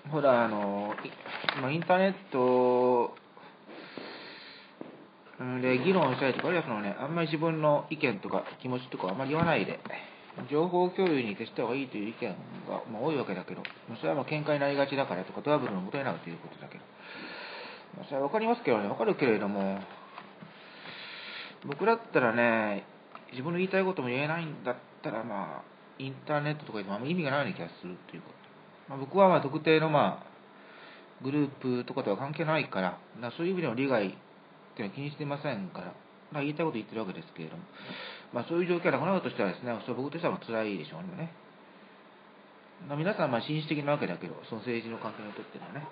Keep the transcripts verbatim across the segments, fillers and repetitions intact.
ほら、あの、まあ、インターネットで議論したりとか、あるいはそのね、あんまり自分の意見とか気持ちとかあんまり言わないで、情報共有に徹した方がいいという意見が、まあ、多いわけだけど、それはまあ喧嘩になりがちだからとか、トラブルの元になるということだけど、まあ、それはわかりますけどね、わかるけれども、僕だったらね、自分の言いたいことも言えないんだったら、まあ、インターネットとかでもあんまり意味がないような気がするということ。まあ、僕はまあ特定のまあ、グループとかとは関係ないから、からそういう意味での利害っていうのは気にしてませんから、まあ、言いたいこと言ってるわけですけれども、まあ、そういう状況がなくなるとしたらですね、それ僕としては辛いでしょうね。まあ、皆さんは紳士的なわけだけど、その政治の関係にとってはね。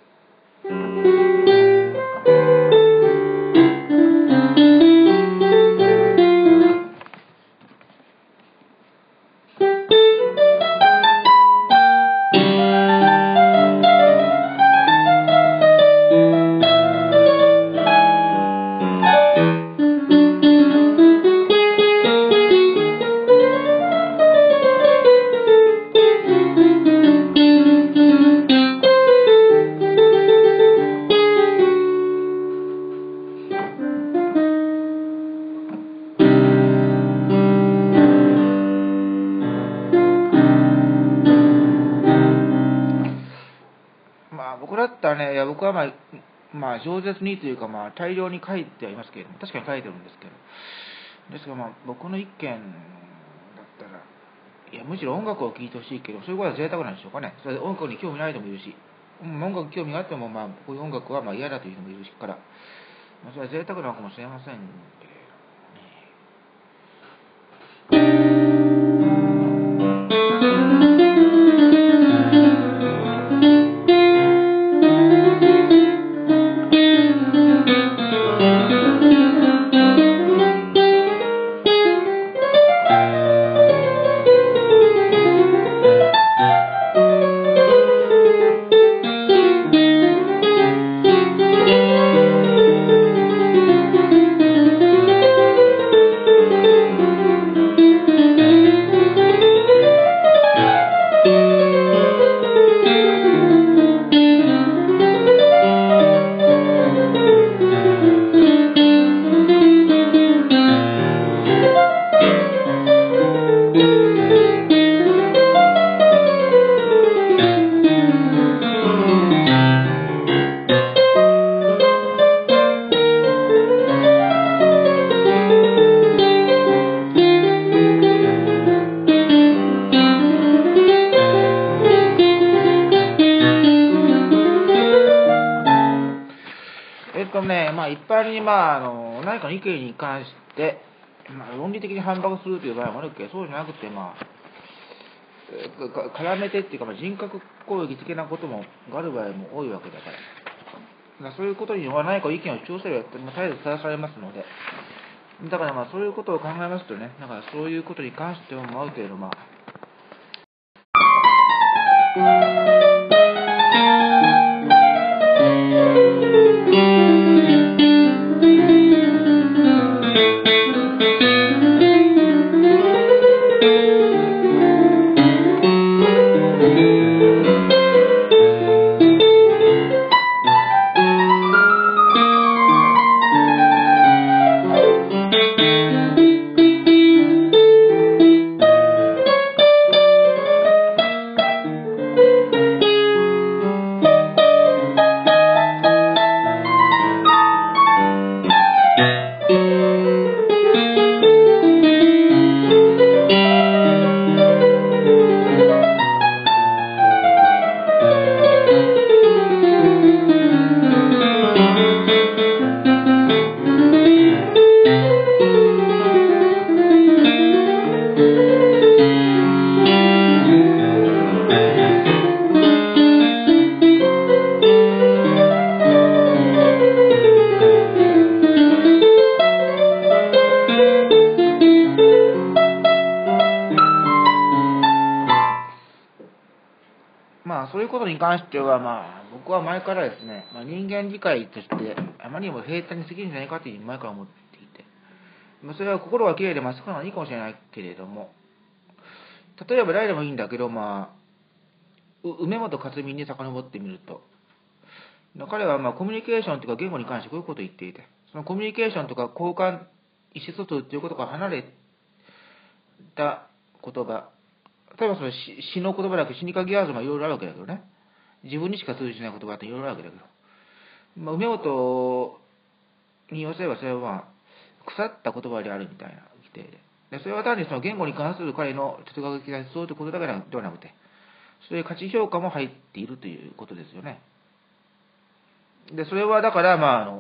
まあ僕だったらね、いや僕はまあ、まあ饒舌にというかまあ大量に書いてはいますけれども、確かに書いてるんですけど、ですがまあ僕の意見だったら、いやむしろ音楽を聴いてほしいけど、そういうことは贅沢なんでしょうかね。それで音楽に興味ない人もいるし、音楽に興味があってもまあこういう音楽はまあ嫌だという人もいるしから、まあ、それは贅沢なのかもしれませんけれどもね。えっとね、まあ一般にまああの何かの意見に関して、まあ、論理的に反発するという場合もあるけど、そうじゃなくてまあ絡めてっていうか、まあ、人格攻撃的なこともがある場合も多いわけだから、だからそういうことには何か意見を主張すれば絶えず正されますので、だからまあそういうことを考えますとね、だからそういうことに関してもある程度まあまあそういうことに関しては、まあ僕は前からですね、まあ、人間理解としてあまりにも平坦に過ぎるんじゃないかという前から思っていて、まあ、それは心がきれいでまっすぐなのはいいかもしれないけれども、例えば誰でもいいんだけど、まあ梅本克美に遡ってみると、彼はまあコミュニケーションというか言語に関してこういうことを言っていて、そのコミュニケーションとか交換、意思疎通ということから離れた言葉、例えばその詩の言葉だけ詩に限らずまあいろいろあるわけだけどね、自分にしか通じない言葉っていろいろあるわけだけど、まあ、梅本に言わせればそれはまあ腐った言葉であるみたいな規定で、でそれは単にその言語に関する彼の哲学的な思想ということだけではなくて、そういう価値評価も入っているということですよね。でそれはだからまああの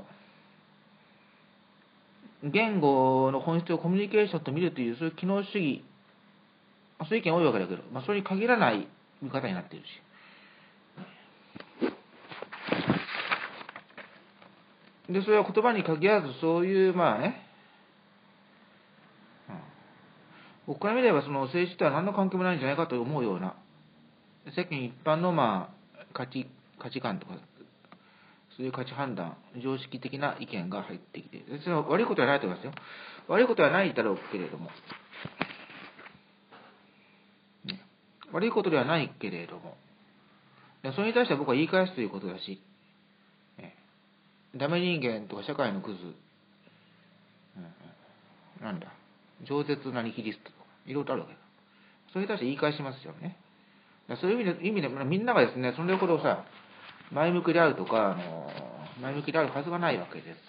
言語の本質をコミュニケーションと見るというそういう機能主義、そういう意見多いわけだけど、まあ、それに限らない見方になっているし、でそれは言葉に限らずそういうまあね、うん、僕から見ればその政治とは何の関係もないんじゃないかと思うような世間一般のまあ価値価値観とかそういう価値判断、常識的な意見が入ってきて、それは悪いことはないと思いますよ。悪いことはないだろうけれども、ね、悪いことではないけれども、それに対しては僕は言い返すということだし、ね、ダメ人間とか社会のクズ、うん、なんだ、饒舌なニヒリストとか、いろいろあるわけだ。それに対して言い返しますよね。そういう意味で、意味でみんながですね、それほどさ、前向きであるとか、あの前向きであるはずがないわけですよ。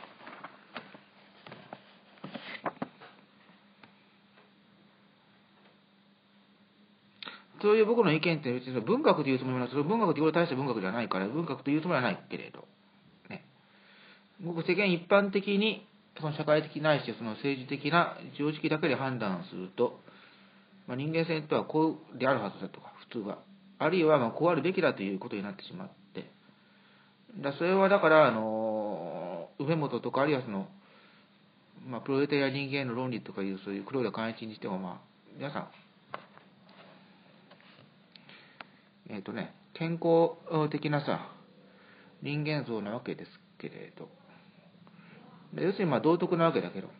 そういう僕の意見って別に文学というつもりは、それ文学ということに対して文学ではないから、文学というつもりはないけれど、ね、僕世間一般的にその社会的ないしその政治的な常識だけで判断すると、まあ、人間性とはこうであるはずだとか普通は、あるいはまあこうあるべきだということになってしまって、だそれはだからあの梅本とかあるいはその、まあ、プロレタリア人間の論理とかいうそういう黒田寛一にしても、まあ皆さんえっとね健康的なさ人間像なわけですけれど、要するにまあ道徳なわけだけど、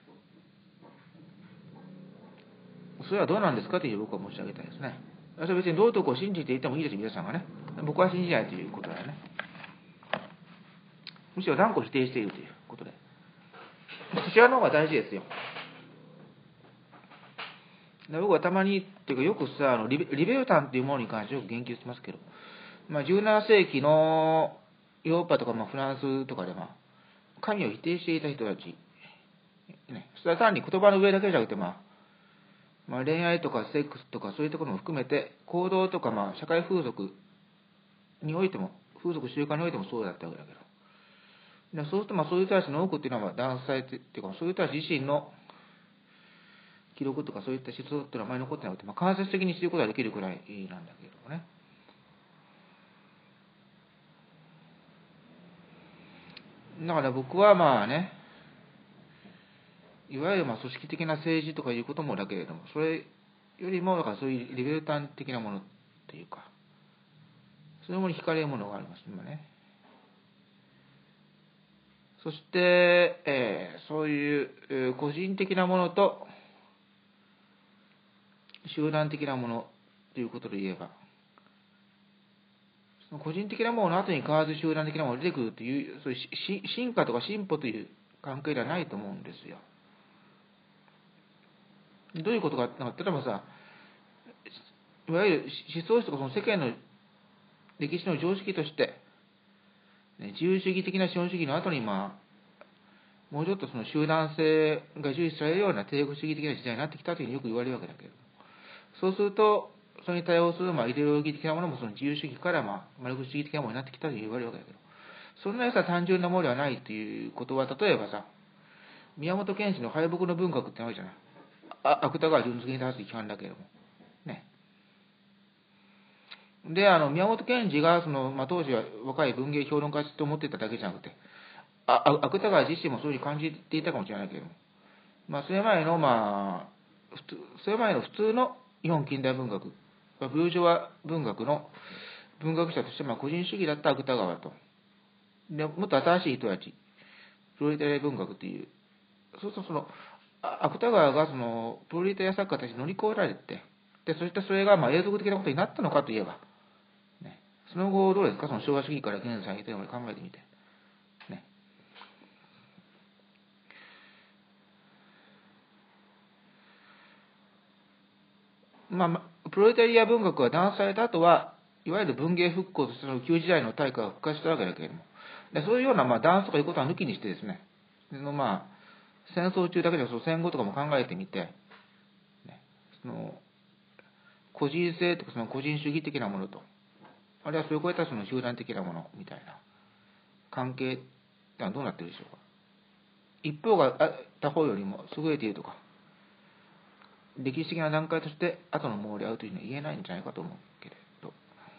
それはどうなんですかという僕は申し上げたいですね。それは別に道徳を信じていてもいいです、皆さんがね。僕は信じないということだよね。むしろ断固否定しているということで。そちらの方が大事ですよ。で僕はたまに、っていうかよくさ、あのリベリベルタンっていうものに関してよく言及してますけど、まあ、じゅうなな世紀のヨーロッパとか、まあ、フランスとかで、まあ、神を否定していた人たち、ね、それは単に言葉の上だけじゃなくて、まあまあ、恋愛とかセックスとかそういうところも含めて行動とかまあ社会風俗においても風俗習慣においてもそうだったわけだけど、でそうするとまあそういう人たちの多くっていうのはまあ男性っていうかそういう人たち自身の記録とかそういった思想っていうのはあまり残ってなくて、まあ、間接的に知ることができるくらいなんだけれどもね。だから僕はまあね、いわゆるまあ組織的な政治とかいうこともだけれども、それよりもだからそういうリベルタン的なものっていうか、そういうものに惹かれるものがあります今ね。そして、えー、そういう、えー、個人的なものと集団的なものということで言えば、その個人的なものの後に変わらず集団的なものが出てくるという、そういう進化とか進歩という関係ではないと思うんですよ。どういうことかってのは、例えばさ、いわゆる思想史とかその世間の歴史の常識として、ね、自由主義的な資本主義の後に、まあ、もうちょっとその集団性が重視されるような帝国主義的な時代になってきたというふうによく言われるわけだけれども、そうすると、それに対応するまあイデオロギー的なものもその自由主義からまあマルクス主義的なものになってきたと言われるわけだけど、そんなやつは単純なものではないということは、例えばさ、宮本賢治の敗北の文学ってあるじゃない。あ芥川純介に対する批判だけれども。ね。で、あの、宮本賢治が、その、まあ、当時は若い文芸評論家と思っていただけじゃなくて、あ芥川自身もそういうふうに感じていたかもしれないけれども、まあ、それ前の、まあ、普通、それ前の普通の日本近代文学、ブルジョワ文学の文学者として、まあ、個人主義だった芥川と、でもっと新しい人たち、プロレタリア文学っていう、そうするとその、芥川がそのプロレタリア作家たちに乗り越えられて、でそしてそれがまあ永続的なことになったのかといえば、 その後どうですか、その昭和主義から現在というのを考えてみて。ね。まあ、プロレタリア文学が弾圧された後は、いわゆる文芸復興としての旧時代の大化が復活したわけだけれども、でそういうようなまあ弾圧とかいうことは抜きにしてですね、のまあ戦争中だけでその戦後とかも考えてみて、ね、その個人性とかその個人主義的なものと、あるいはそれを超えたその集団的なものみたいな関係ってのはどうなってるでしょうか。一方が他方よりも優れているとか、歴史的な段階として後のものであるというのは言えないんじゃないかと思うけれど。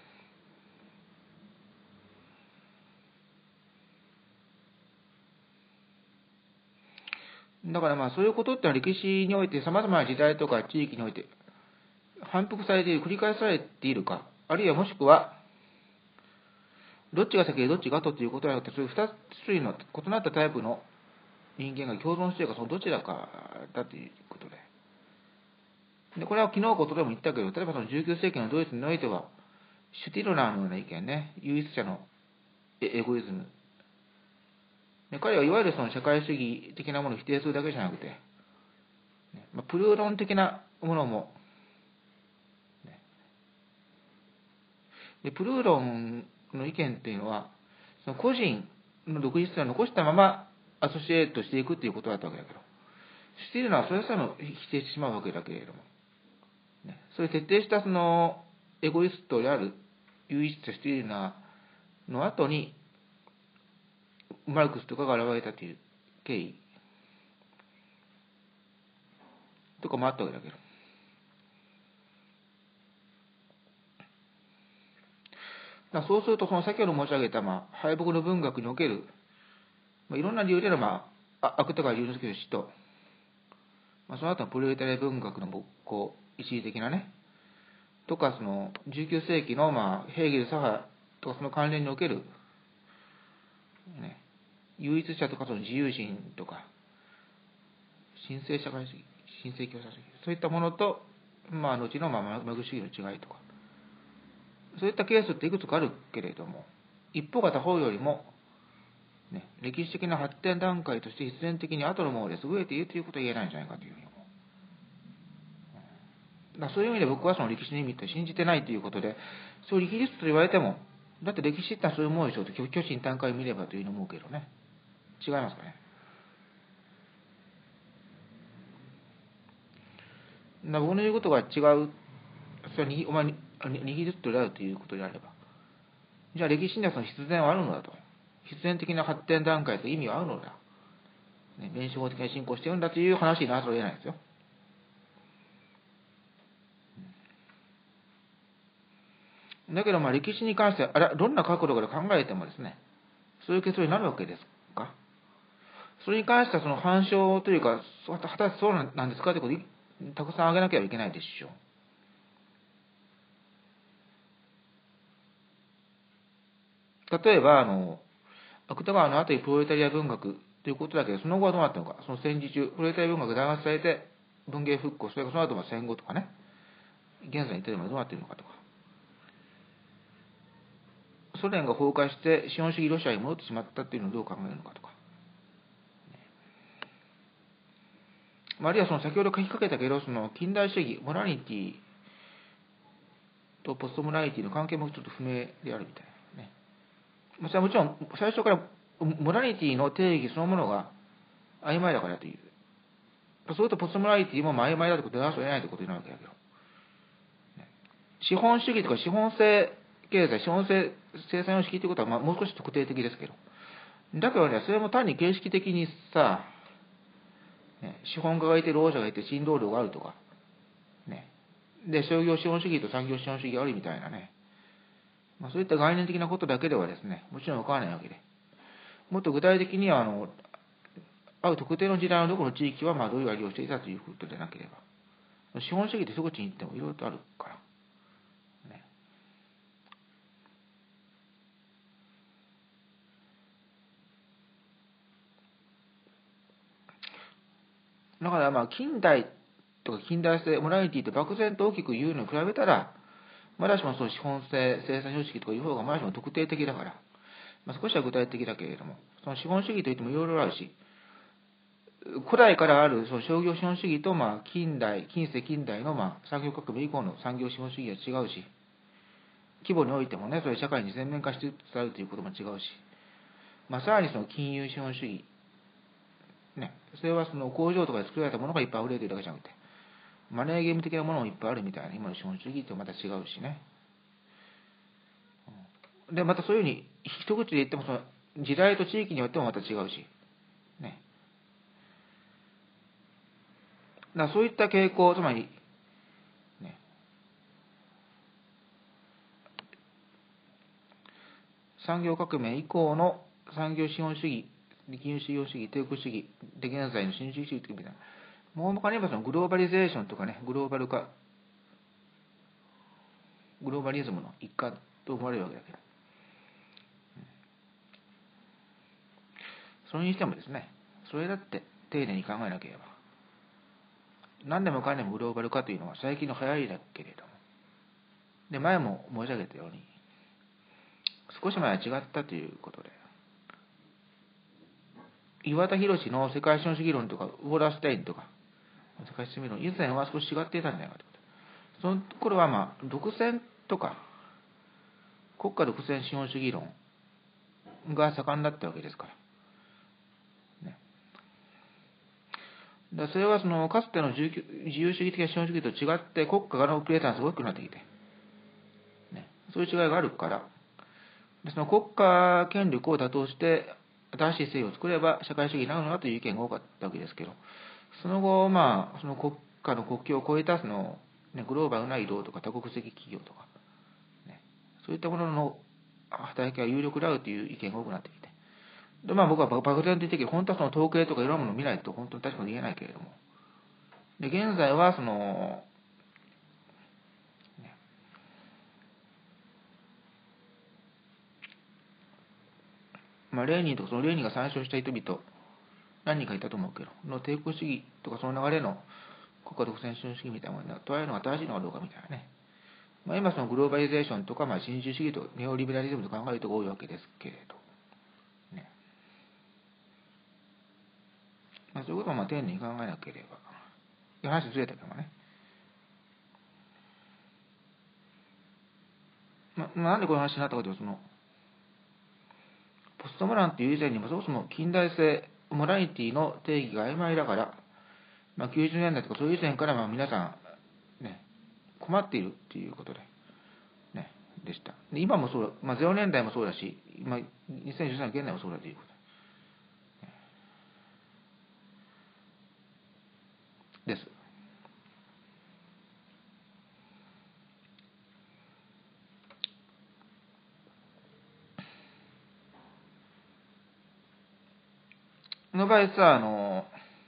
だからまあそういうことってのは歴史において様々な時代とか地域において反復されている、繰り返されているか、あるいはもしくはどっちが先でどっちが後ということではなくて、そういう二種類の異なったタイプの人間が共存しているか、そのどちらかだということで。で、これは昨日ことでも言ったけど、例えばそのじゅうきゅう世紀のドイツにおいては、シュティルナーのような意見ね、唯一者のエゴイズム。で彼はいわゆるその社会主義的なものを否定するだけじゃなくて、まあ、プルー論的なものも、でプルー論の意見っていうのは、その個人の独立性を残したままアソシエイトしていくっていうことだったわけだけど、シュティルナーはそれさえも否定してしまうわけだけれども、ね、それ徹底したそのエゴイストである唯一者シュティルナーの後にマルクスとかが現れたという経緯とかもあったわけだけど、だそうするとその先ほど申し上げた、まあ、敗北の文学における、まあ、いろんな理由での、まあ、芥川龍之介の死と、まあ、その後のプロレタリア文学の勃興、一時的なね、とかそのじゅうきゅう世紀の、まあ、ヘーゲル左派とかその関連における、ね、唯一者とかその自由人とか神聖社会主義、神聖共産主義、そういったものと、まあ、後の、まあ、マグ主義の違いとか、そういったケースっていくつかあるけれども、一方が他方よりも、ね、歴史的な発展段階として必然的に後のもので優れているということは言えないんじゃないかというふうに思う。だからそういう意味で僕はその歴史の意味って信じてないということで、そういう歴史と言われても、だって歴史ってのはそういうものでしょうと、虚心坦懐見ればというふうに思うけどね。違いますかね。だ僕の言うことが違う、それはにお前に握りつつであるということであれば、じゃあ歴史にはその必然はあるのだと。必然的な発展段階と意味はあるのだ。ね、弁証法的に進行しているんだという話にならざるを得ないですよ。だけどまあ歴史に関しては、あれどんな角度から考えてもですね、そういう結論になるわけですか。それに関してはその反証というか、果たしてそうなんですかということをたくさん挙げなければいけないでしょう。例えば、あの、芥川の後にプロレタリア文学ということだけど、その後はどうなったのか、その戦時中、プロレタリア文学が弾圧されて、文芸復興、それからその後も戦後とかね、現在に至るまでどうなっているのかとか、ソ連が崩壊して資本主義ロシアに戻ってしまったっていうのをどう考えるのかとか、あるいはその先ほど書きかけたけど、その近代主義、モラリティとポストモラリティの関係もちょっと不明であるみたいなね。それはもちろん最初からモラリティの定義そのものが曖昧だからという。それとポストモラリティも曖昧だということで出すを得ないということになるわけだけど。資本主義とか資本性経済、資本性生産様式ということはまあもう少し特定的ですけど。だけどね、それも単に形式的にさ、ね、資本家がいて、労者がいて、新労働があるとか、ね、で、商業資本主義と産業資本主義があるみたいなね、まあ、そういった概念的なことだけではですね、もちろんわからないわけで、もっと具体的には、あの、ある特定の時代のどこの地域は、まあ、どういう割りをしていたということでなければ、資本主義って一口に言ってもいろいろとあるから、ね。だから、まあ、近代とか近代性、モラリティって漠然と大きく言うのに比べたら、 まだしもその資本制生産様式とかいう方がまだしも特定的だから、まあ、少しは具体的だけれども、その資本主義といってもいろいろあるし、古代からあるその商業資本主義と、まあ近代、近世近代のまあ産業革命以降の産業資本主義は違うし、規模においてもね、それ社会に全面化しつつあるということも違うし、まあ、さらにその金融資本主義、ね、それはその工場とかで作られたものがいっぱい溢れているだけじゃなくて、マネーゲーム的なものもいっぱいあるみたいな、今の資本主義とまた違うしね。で、またそういうふうに、一口で言っても、その時代と地域によってもまた違うし、ね。だからそういった傾向、つまり、ね、産業革命以降の産業資本主義、金融資本主義、帝国主義で現在の新自由主義的みたいな、もう他に言えばそのグローバリゼーションとかね、グローバル化、グローバリズムの一環と思われるわけだけど、それにしてもですね、それだって丁寧に考えなければ、何でもかんでもグローバル化というのは最近の流行りだけれども、で、前も申し上げたように、少し前は違ったということで、岩田寛の世界資本主義論とか、ウォーラーステインとか、世界資本主義論、以前は少し違っていたんじゃないかということ。その頃はまあ、独占とか、国家独占資本主義論が盛んだったわけですから。ね、だからそれはそのかつての自由主義的な資本主義と違って、国家のプレゼンスが大きくなってきて、ね、そういう違いがあるから、その国家権力を打倒して、新しい制度を作れば社会主義になるのだという意見が多かったわけですけど、その後、まあ、その国家の国境を越えたその、ね、グローバルな移動とか多国籍企業とか、ね、そういったものの働きが有力であるという意見が多くなってきて、で、まあ、僕は漠然と言ってきて、本当はその統計とかいろんなものを見ないと本当に確かに言えないけれども、で現在はその、ね、まあ、レーニンとかそのレーニンが参照した人々、何人かいたと思うけど、の帝国主義とかその流れの国家独占資本主義みたいなものに捉えるのが正しいのかどうかみたいなね。まあ、今そのグローバリゼーションとか、まあ、新自由主義とネオリベラリズムと考える人が多いわけですけれど、ね、まあ、そういうことをまあ丁寧に考えなければ。話ずれたけどね。まあ、なんでこの話になったかというと、その、ポストモランっていう以前にもそもそも近代性、モラニティの定義が曖昧だから、まあ、きゅうじゅうねんだいとかそういう以前からまあ皆さん、ね、困っているっていうことで、ね、でした。で今もそうだ、まあ、ゼロねんだいもそうだし、まあ、にせんじゅうさんねん現代もそうだということです。の場合さ、あの、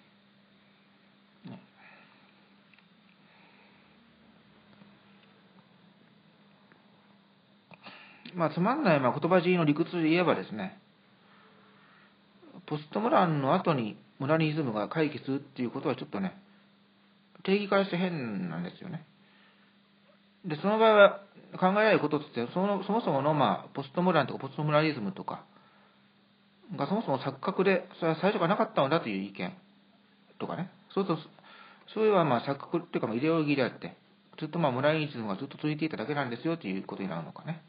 まあ、つまんないまあ言葉尻の理屈で言えばですね、ポストモランの後にモラニズムが回帰するっていうことはちょっとね、定義からして変なんですよね。で、その場合は考えられることとして、そのそもそものまあポストモランとかポストモラリズムとかがそもそも錯覚で、それは最初からなかったのだという意見とかね、そうすると、それはまあ錯覚っていうかまあイデオロギーであって、ずっとまあモラリズムがずっと続いていただけなんですよということになるのかね。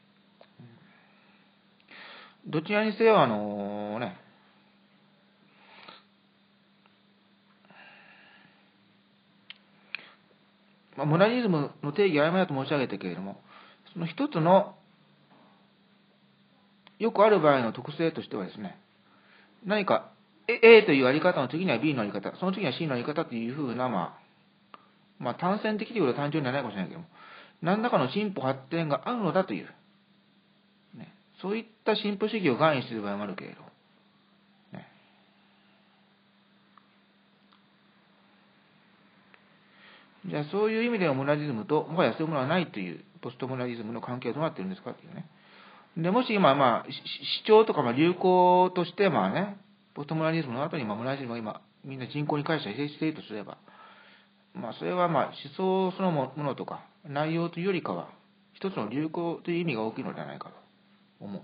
どちらにせよ、あのね、まあ、モラリズムの定義は曖昧だと申し上げたけれども、その一つのよくある場合の特性としてはですね、何か A というやり方の次には B のやり方、その次には C のやり方というふうな、まあ、まあ単線的ということは単純にはないかもしれないけども、何らかの進歩発展があるのだという、ね、そういった進歩主義を含意している場合もあるけれど、ね、じゃあそういう意味ではモラリズムともはやそういうものはないというポストモラリズムの関係はどうなっているんですかっていうね。でもし今、まあ、主張とかまあ流行としてまあね、ポストモラリズムの後にまあモラリズムが今みんな人口に返したりしているとすれば、まあそれはまあ思想そのものとか内容というよりかは、 一つの流行という意味が大きいのではないかと思う。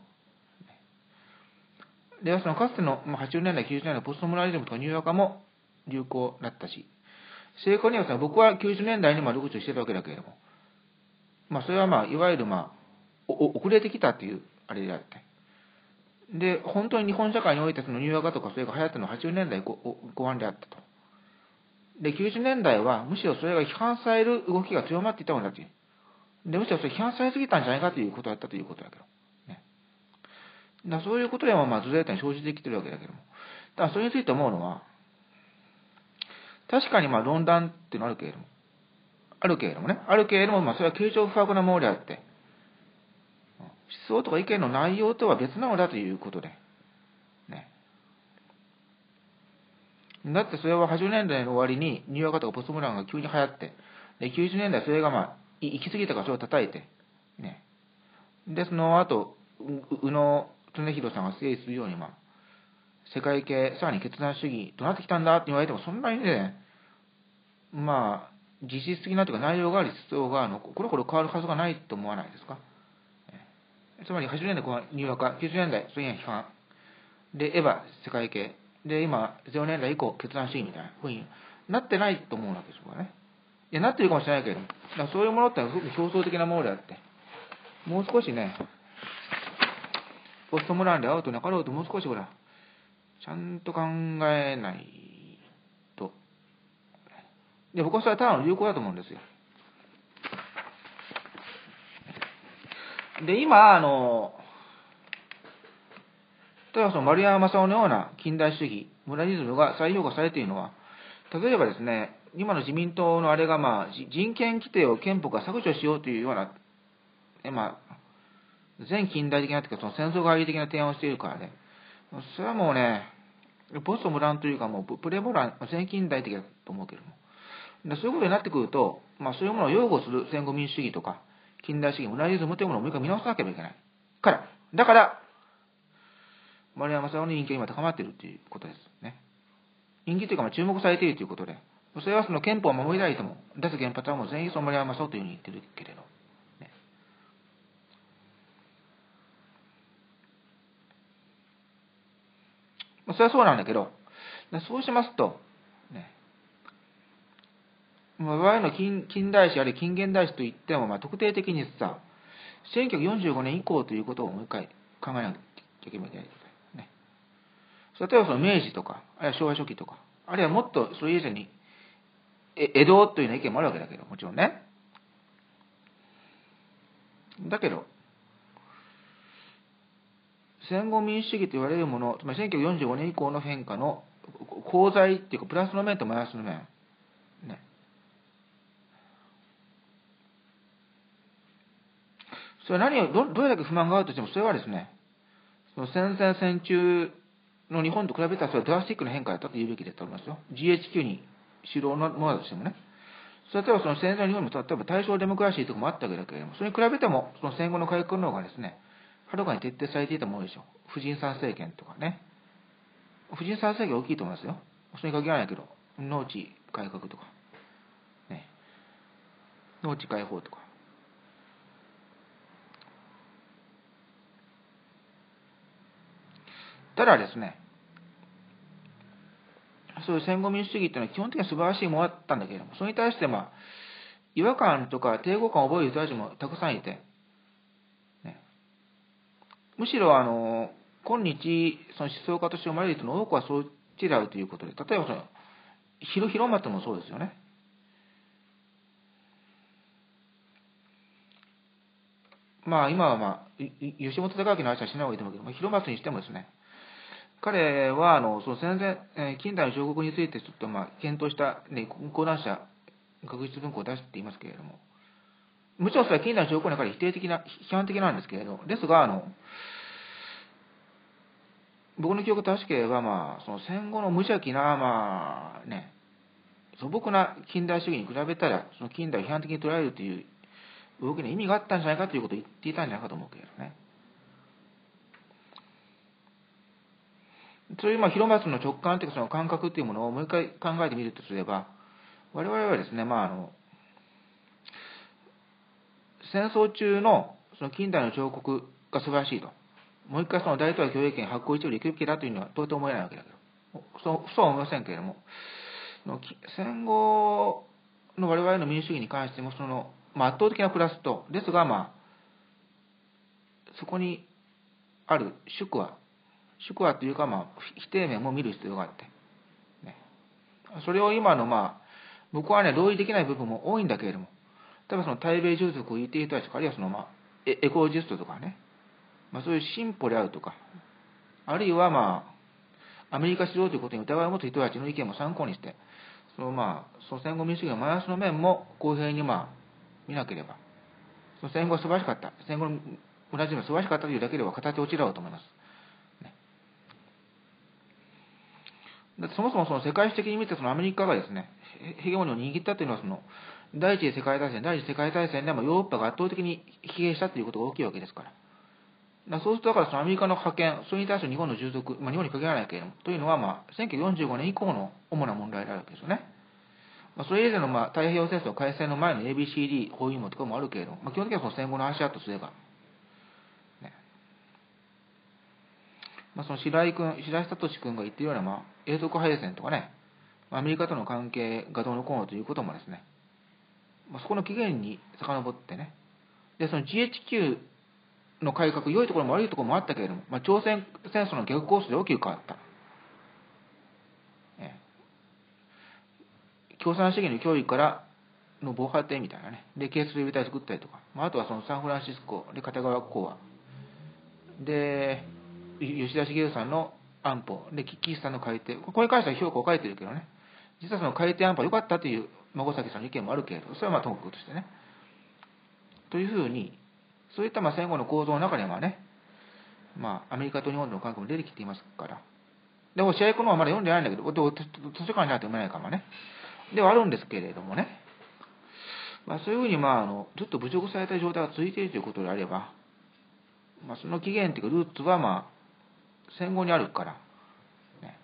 で、そのかつてのはちじゅうねんだい、きゅうじゅうねんだい、ポストモダニズムとかニューアカも流行だったし、正確には僕はきゅうじゅうねんだいにまあ読書してたわけだけれども、まあ、それはまあいわゆるまあお遅れてきたというあれであって、で本当に日本社会においてそのニューアカとかそれが流行ったのははちじゅうねんだい後半であったと。できゅうじゅうねんだいはむしろそれが批判される動きが強まっていたのだという。でむしろそれ批判されすぎたんじゃないかということだったということだけど、ね、だそういうことでもまあずれたに生じてきてるわけだけども、だからそれについて思うのは、確かにまあ論断っていうのはあるけれども、あるけれどもね、あるけれども、まあそれは形状不白なものであって、思想とか意見の内容とは別なのだということで、ね。だってそれははちじゅうねんだいの終わりにニューアカとかポストモダンが急に流行って、できゅうじゅうねんだいそれがまあ行き過ぎたからそれを叩いて、ね。で、その後、宇野常弘さんが整理するように、まあ、世界系、さらに決断主義となってきたんだって言われても、そんなにね、まあ、実質的なというか内容がある必要があるの、これこれ変わるはずがないと思わないですか。つまりはちじゅうねんだい後半、ニューアカ、きゅうじゅうねんだい、それに批判。で、エヴァ、世界系。で、今、ゼロねんだい以降、決断主義みたいなふうになってないと思うわけですよね。いや、なってるかもしれないけれども、だからそういうものってのはすごく表層的なものであって、もう少しね、ポストモダンであろうとなかろうと、もう少しほら、ちゃんと考えないと。で、僕はそれはただの流行だと思うんですよ。で、今、あの、例えばその丸山正雄のような近代主義、モダニズムが再評価されているのは、例えばですね、今の自民党のあれが、まあ、人権規定を憲法から削除しようというような、まあ、全近代的なというか、その戦争外的な提案をしているからね、それはもうね、ポストモダンというか、もうプレモダン、全近代的だと思うけれども、でそういうことになってくると、まあ、そういうものを擁護する戦後民主主義とか、近代主義、モダニズムというものをもう一回見直さなければいけない。から、だから、丸山さんの人気が今高まっているということですね。人気というか、まあ注目されているということで、それはその憲法を守りたいとも、脱原発はもう全員その丸山さんというふうに言ってるけれど、ね。まあ、それはそうなんだけど、そうしますと、ね、まあ、我々の 近, 近代史あるいは近現代史といっても、まあ、特定的にさ、せんきゅうひゃくよんじゅうごねん以降ということをもう一回考えなきゃいけない。ね。例えばその明治とか、あるいは昭和初期とか、あるいはもっとそれ以前に、江戸というような意見もあるわけだけど、もちろんね。だけど、戦後民主主義と言われるもの、つまりせんきゅうひゃくよんじゅうごねん以降の変化の功罪っていうか、プラスの面とマイナスの面。ね。それは何をど、どれだけ不満があるとしても、それはですね、その戦前戦中の日本と比べたら、それはドラスティックな変化だったと言うべきだと思いますよ。ジーエイチキュー に主導のものだとしてもね。それ例えばその戦前の日本にも、例えば大正デモクラシーとかもあったわけだけれども、それに比べても、その戦後の改革の方がですね、はるかに徹底されていたものでしょう。婦人参政権とかね。婦人参政権大きいと思いますよ。それに限らないけど、農地改革とか、ね、農地解放とか。ただですね、そういう戦後民主主義っていうのは基本的には素晴らしいものだったんだけれども、それに対してまあ、違和感とか抵抗感を覚える人たちもたくさんいて、ね、むしろあの、今日、その思想家として生まれる人の多くはそちらということで、例えばその、広広松もそうですよね。まあ今はまあ、吉本隆明の話はしない方がいいと思うけど、広松にしてもですね、彼はあのその戦前、えー、近代の彫刻についてちょっとまあ検討した、ね、講談社学術文庫を出していますけれども、もちろんそれは近代の彫刻の中で否定的な、批判的なんですけれど、ですが、あの僕の記憶が正しければ、まあ、その戦後の無邪気な、まあね、素朴な近代主義に比べたら、その近代を批判的に捉えるという動きに意味があったんじゃないかということを言っていたんじゃないかと思うけれどね。そういうまあ広松の直感というかその感覚というものをもう一回考えてみるとすれば、我々はですね、まあ、あの戦争中のその近代の彫刻が素晴らしいと。もう一回その大統領共栄権発行一部で行くべきだというのは到底思えないわけだけど、そうそうは思いませんけれども、戦後の我々の民主主義に関してもその、まあ、圧倒的なプラスと、ですが、まあ、そこにある宿話、宿話というか、まあ、否定面も見る必要があって、ね、それを今の、まあ、僕はね、同意できない部分も多いんだけれども、例えばその対米従属を言っている人たちとか、あるいはその、まあ、エエコロジストとかね、まあ、そういう進歩であるとか、あるいは、まあ、アメリカ指導ということに疑いを持つ人たちの意見も参考にして、そのまあ、その戦後民主主義のマイナスの面も公平にまあ見なければ、その戦後は素晴らしかった、戦後の同じも素晴らしかったというだけでは形落ちだろうと思います。ね、だってそもそもその世界史的に見て、そのアメリカがですね、ヘゲモニーを握ったというのは、その第一次世界大戦、第一次世界大戦でもヨーロッパが圧倒的に疲弊したということが大きいわけですから。だからそうすると、だからそのアメリカの覇権、それに対する日本の従属、まあ、日本に限らないけれども、というのは、まあ、せんきゅうひゃくよんじゅうごねん以降の主な問題であるわけですよね。まあ、それ以前の、まあ、太平洋戦争開戦の前の エービーシーディー 包囲網とかもあるけれども、まあ、基本的にはその戦後の足跡すれば、ね、まあ、その白井君、白井聡君が言っているような、まあ、永続敗戦とかね、アメリカとの関係がどうのこうのということもですね、まあ、そこの起源に遡ってね、で、その ジーエイチキュー の改革、良いところも悪いところもあったけれども、まあ、朝鮮戦争の逆コースで大きく変わった。え共産主義の教育からの防波堤みたいなね、で、警察予備隊を作ったりとか、まあ、あとはそのサンフランシスコで片側講和、で、吉田茂さんの安保、で、岸さんの改定、これに関しては評価を書いてるけどね、実はその改定安保良かったという孫崎さんの意見もあるけれど、それはまあともかくとしてね。というふうに、そういったまあ戦後の構造の中にはね、まあ、アメリカと日本の関係も出てきていますから。でも、試合このはまだ読んでないんだけど、図書館になって読めないかもね。ではあるんですけれどもね。まあ、そういうふうに、まあ、あの、ずっと侮辱された状態が続いているということであれば、まあ、その起源というか、ルーツは、まあ、戦後にあるから、ね。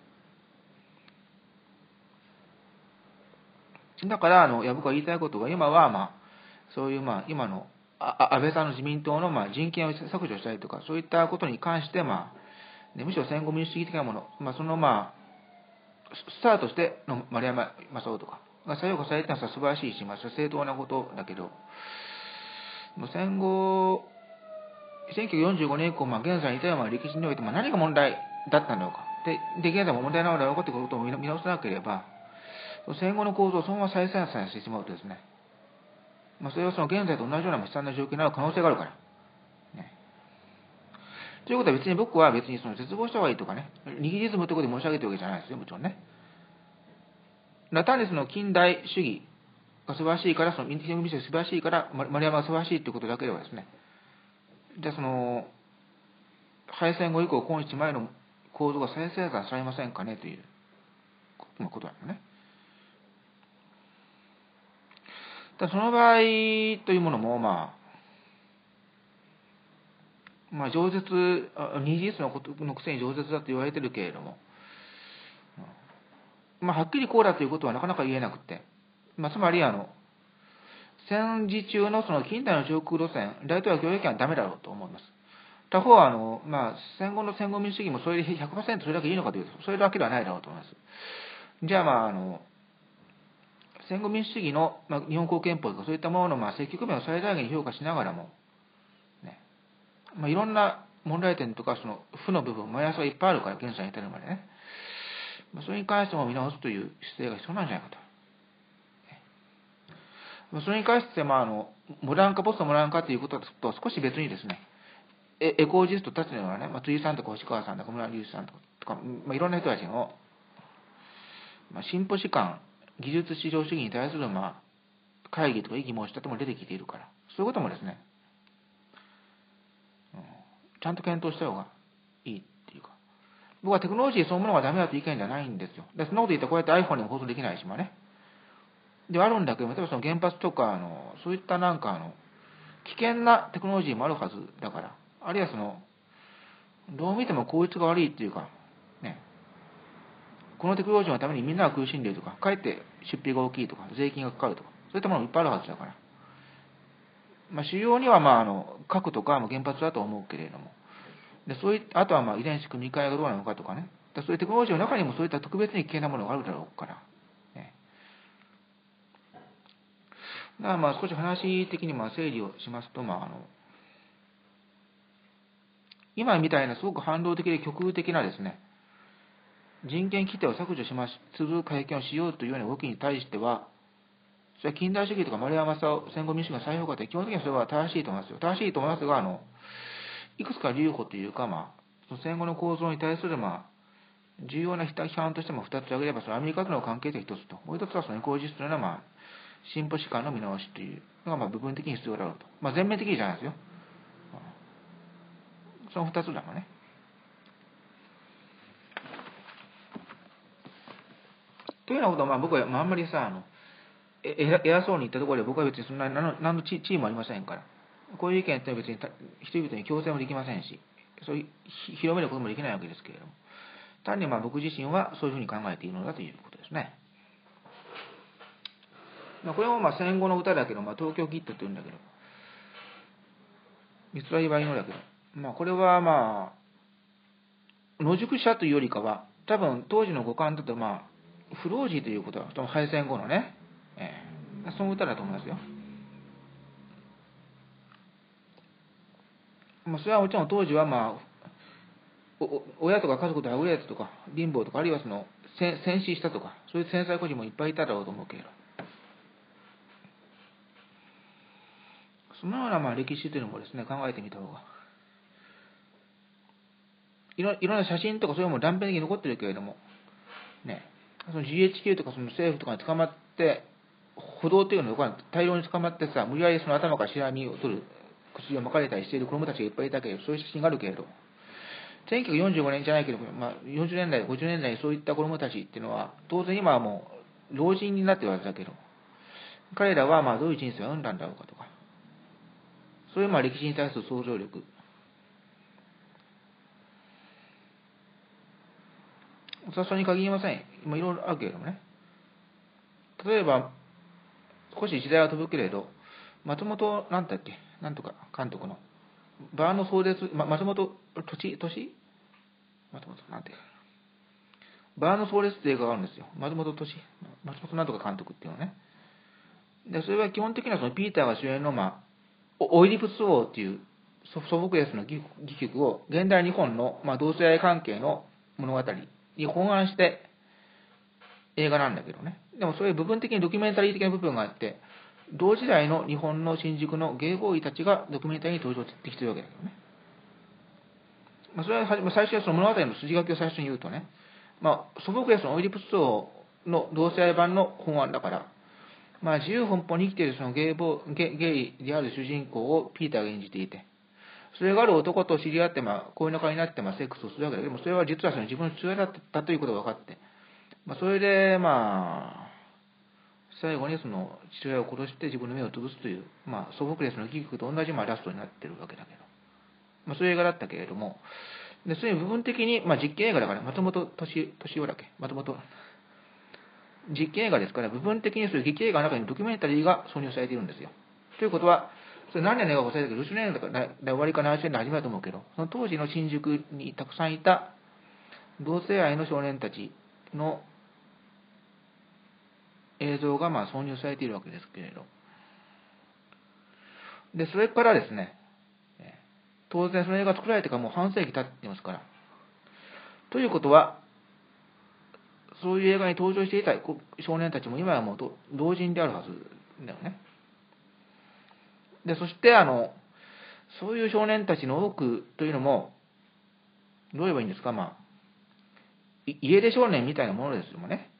だから、あの、僕が言いたいことが、今は、まあ、そういう、まあ、今の、あ安倍さんの自民党の、まあ、人権を削除したりとか、そういったことに関して、まあ、ね、むしろ戦後民主主義的なもの、まあ、その、まあ、スタートしての丸山正夫とかが採用されたのは素晴らしいし、まあ、正当なことだけど、もう戦後、せんきゅうひゃくよんじゅうごねん以降、まあ、現在に至るまで歴史において、まあ、何が問題だったのか。で、で現在も問題なのだろうかということを見直さなければ、戦後の構造をそのまま再生産してしまうとですね、まあ、それはその現在と同じような悲惨な状況になる可能性があるから。ね、ということは別に僕は別にその絶望した方がいいとかね、ニヒリズムということで申し上げてるわけじゃないですよ、もちろんね。単にその近代主義が素晴らしいから、そのインテリジェンスが素晴らしいから、丸山が素晴らしいということだけではですね、じゃあその、敗戦後以降、今日前の構造が再生産されませんかねということなのね。だその場合というものも、まあ、まあ、饒舌、二次律のことのくせに饒舌だと言われてるけれども、まあ、はっきりこうだということはなかなか言えなくて、まあ、つまり、あの、戦時中のその近代の上空路線、大統領共栄権はダメだろうと思います。他方は、あの、まあ、戦後の戦後民主主義もそれで ひゃくパーセント それだけいいのかというと、それだけではないだろうと思います。じゃあ、まあ、あの、戦後民主主義の、まあ、日本国憲法とかそういったものの、まあ、積極面を最大限に評価しながらも、ね、まあ、いろんな問題点とか、その負の部分、マイナスがいっぱいあるから、現在に至るまでね。まあ、それに関しても見直すという姿勢が必要なんじゃないかと。まあ、それに関して、まあ、あの、モダン化、ポストモダン化ということと少し別にですね、エエコロジストたちのようなね、まあ、辻さんとか星川さんとか村隆さんとか、まあ、いろんな人たちの、まあ、進歩士官、技術至上主義に対する、まあ、会議とか異議申し立ても出てきているから、そういうこともですね、うん、ちゃんと検討した方がいいっていうか、僕はテクノロジーそのものがダメだという意見じゃないんですよ。でそんなこと言ったらこうやって iPhone にも放送できないし、まあね。ではあるんだけど、例えばその原発とか、あの、そういったなんかあの、危険なテクノロジーもあるはずだから、あるいはその、どう見ても効率が悪いっていうか、ね、このテクノロジーのためにみんなが苦しんでいるとか、かえって出費が大きいとか、税金がかかるとか、そういったものもいっぱいあるはずだから。 まあ、主要には、まあ、あの核とか原発だと思うけれども、でそういあとはまあ遺伝子組み換えがどうなのかとかね、だそういうテクノロジーの中にもそういった特別に危険なものがあるだろうから、ね、だからまあ少し話的にまあ整理をしますと、まあ、あの今みたいなすごく反動的で極右的なですね、人権規定を削除しますする会見をしようというような動きに対しては、それは近代主義とか丸山正夫戦後民主主義の再評価って基本的にはそれは正しいと思いますよ。正しいと思いますが、あのいくつか留保というか、まあ、その戦後の構造に対する、まあ、重要な批判としてもふたつ挙げれば、そのアメリカとの関係性ひとつと、もう一つはそのエコロジストのような、まあ、進歩史観の見直しというのが、まあ、部分的に必要だろうと。まあ、全面的じゃないですよ。そのふたつだもんね。というようなことは、まあ、僕は、まあ、あんまりさ、あのえ偉そうに言ったところで、僕は別にそんな何の何の地位もありませんから、こういう意見って別に人々に強制もできませんし、そういう広めることもできないわけですけれども、単にまあ僕自身はそういうふうに考えているのだということですね。まあ、これもまあ戦後の歌だけど、まあ、東京キッドって言うんだけど、美空ひばりのだけど、まあ、これはまあ、野宿者というよりかは、多分当時の語感だと、まあ、不老児ということは、敗戦後のね、えー、その歌だと思いますよ。まあ、それはもちろん当時は、まあ、お親とか家族とはぐれやつとか、貧乏とか、あるいはその戦死したとか、そういう繊細孤児もいっぱいいただろうと思うけれど、そのようなまあ歴史というのもですね、考えてみた方が。いろいろんな写真とかそういうのも断片的に残ってるけれども、ね、その ジーエイチキュー とかその政府とかに捕まって、歩道というのが大量に捕まってさ、無理やりその頭から白髪を取る薬をまかれたりしている子供たちがいっぱいいたけど、そういう写真があるけれど、せんきゅうひゃくよんじゅうごねんじゃないけど、まあ、よんじゅうねんだい、ごじゅうねんだいにそういった子供たちっていうのは、当然今はもう老人になってるわけだけど、彼らはまあどういう人生を歩んだんだろうかとか、そういうまあ歴史に対する想像力、最初に限りません。今いろいろあるけれどもね。例えば、少し時代は飛ぶけれど、松本、なんだっけ、なんとか監督の、バーの壮絶、ま、松本、年、年松本、なんていうか、バーの壮絶って映画があるんですよ。松本年、松本なんとか監督っていうのね。で、それは基本的にはそのピーターが主演の、まあ、オイディプス王っていうソソフォクレスの戯曲を現代日本の、まあ、同性愛関係の物語に本案して映画なんだけどね。でもそういう部分的にドキュメンタリー的な部分があって、同時代の日本の新宿のゲイボーイたちがドキュメンタリーに登場してきてるわけだけどね。まあ、それは最初はその物語の筋書きを最初に言うとね、まあ、ソフォクレスのオイディプス王の同性愛版の本案だから、まあ、自由奔放に生きているそのゲイボーゲゲイである主人公をピーターが演じていて、それがある男と知り合って、まあ、恋仲になって、まあ、セックスをするわけだけども、それは実はその自分の父親だったということが分かって、まあ、それで、まあ、最後にその父親を殺して自分の目を潰すという、まあ、ソフォクレスの戯曲と同じまあラストになっているわけだけど、まあ、そういう映画だったけれども、でそういう部分的に、まあ、実験映画だから、松本敏夫だっけ、松本、実験映画ですから、部分的にそういう劇映画の中にドキュメンタリーが挿入されているんですよ。ということは、それ何年の映画か忘れたけど、ろくじゅうねんだから終わりかななじゅうねん代初めだと思うけど、その当時の新宿にたくさんいた同性愛の少年たちの映像がまあ挿入されているわけですけれど、でそれからですね、当然その映画が作られてからもう半世紀経っていますから、ということは、そういう映画に登場していた少年たちも今はもう同人であるはずだよね。でそしてあのそういう少年たちの多くというのもどう言えばいいんですか、まあ家出少年みたいなものですよね。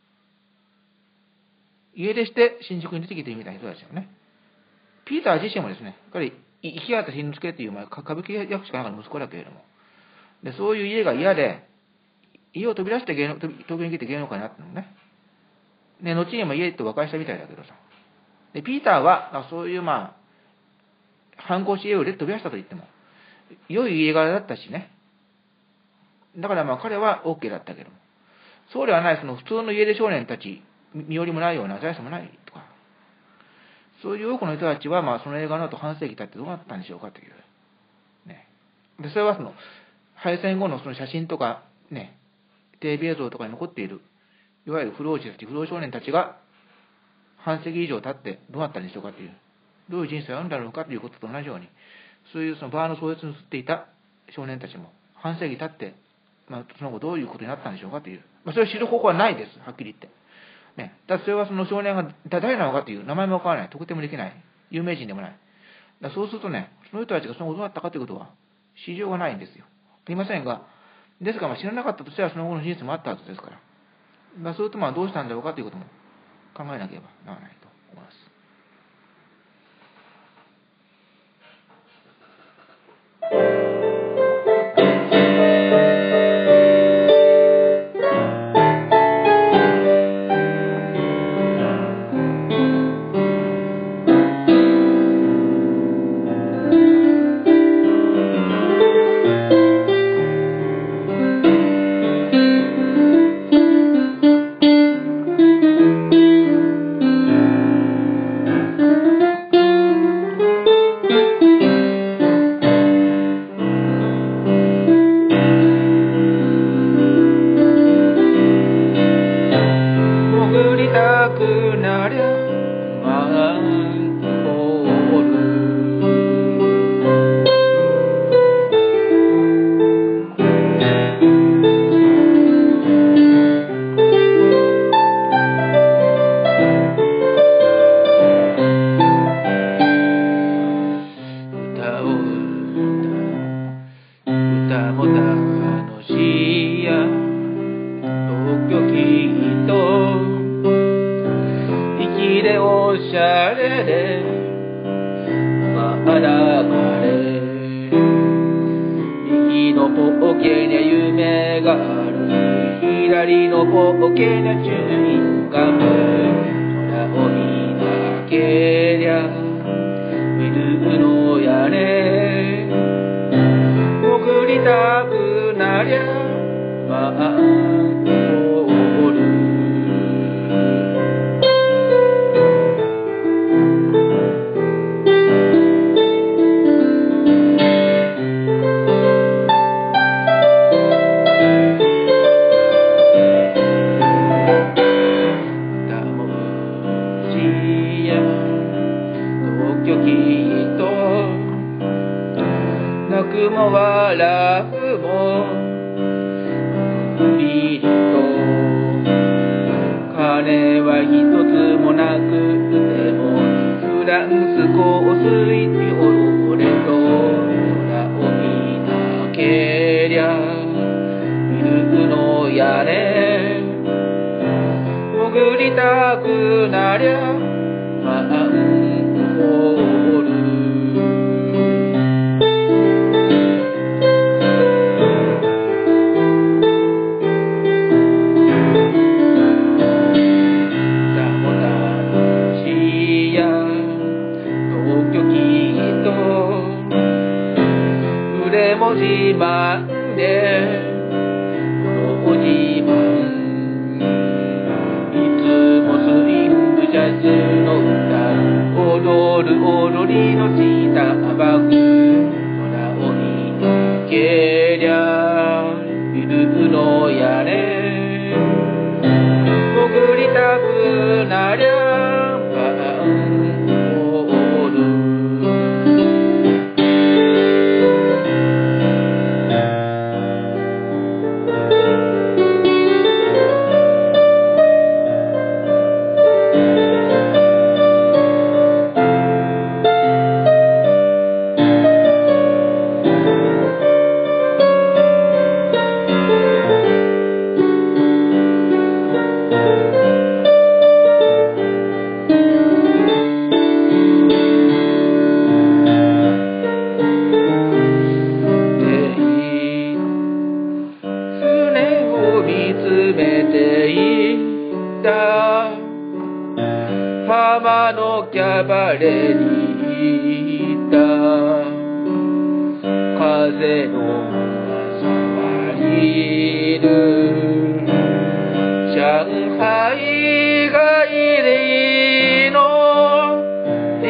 家出して新宿に出てきてるみたいな人ですよね。ピーター自身もですね、やっぱり池畑慎之介っていう、まあ、歌舞伎役者かなんかの息子だけれども、でそういう家が嫌で家を飛び出して芸能東京に来て芸能界になったのね。で後にも家と和解したみたいだけどさ、でピーターはそういうまあ反抗し家を飛び出したと言っても良い家柄だったしね、だからまあ彼は OK だったけども、そうではないその普通の家出少年たち、身寄りもないような財産もないとか、 そういう多くの人たちは、まあ、その映画の後半世紀経ってどうなったんでしょうかという、ね、でそれはその敗戦後のその写真とか、ね、テレビ映像とかに残っているいわゆる不老児たち不老少年たちが半世紀以上経ってどうなったんでしょうかという、どういう人生を歩んだのかということと同じように、そういうそのバーの壮絶に映っていた少年たちも半世紀経って、まあ、その後どういうことになったんでしょうかという、まあ、それを知る方法はないです、はっきり言って。ね、だそれはその少年が誰なのかという名前もわからない、特定もできない、有名人でもない。だそうするとね、その人たちがその後どうなったかということは知りようがないんですよ。ありませんが、ですからまあ知らなかったとしたらその後の人生もあったはずですから。だそうするとまあどうしたんだろうかということも考えなければならないと思います。 上海帰りの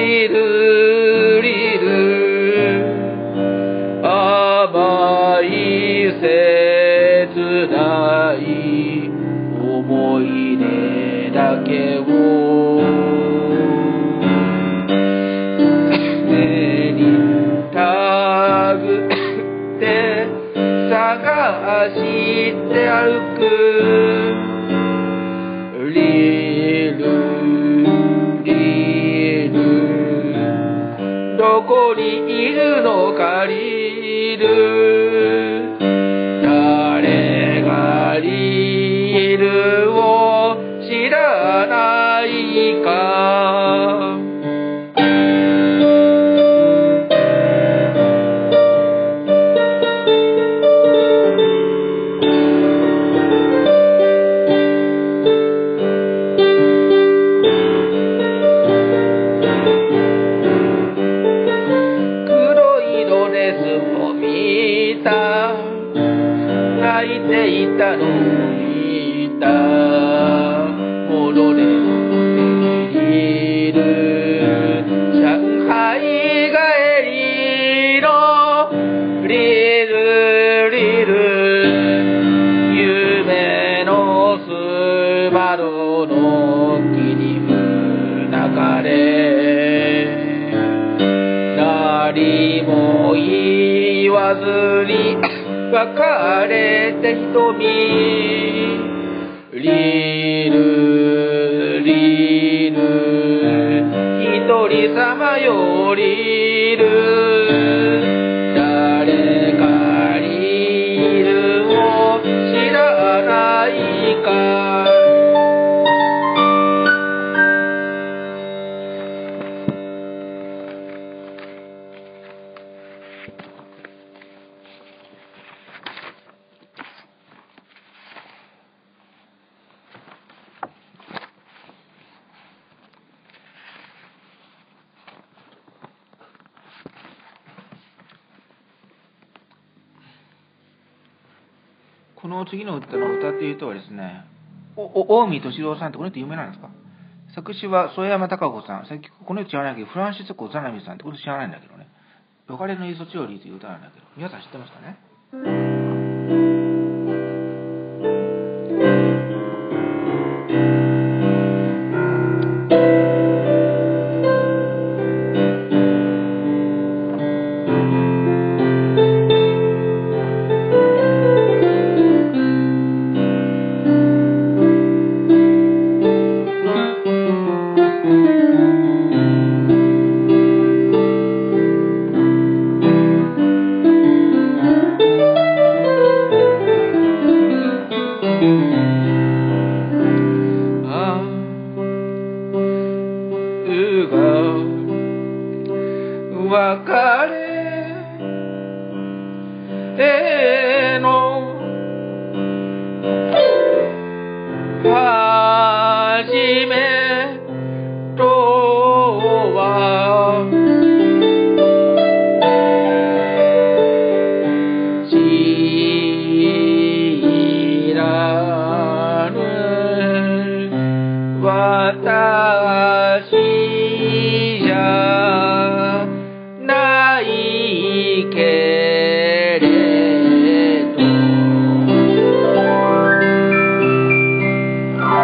リルリルどこにいるのかリル誰がリルを知らないか泣いていたのを見た戻れのリル上海帰りのリルリル夢の巣窓の切り中で何も言わずに別れて瞳リルリル一人さまよリル誰かリルを知らないかこの次の歌の歌っていうとはですね、おお近江敏郎さんってこの人有名なんですか？作詞は添山貴子さん、作曲この人知らないけどフランシスコ・ザナミさんってこの人知らないんだけどね。別れのいいそちよりという歌なんだけど、皆さん知ってますかね？別れの始めとは知らぬ私じゃないけれど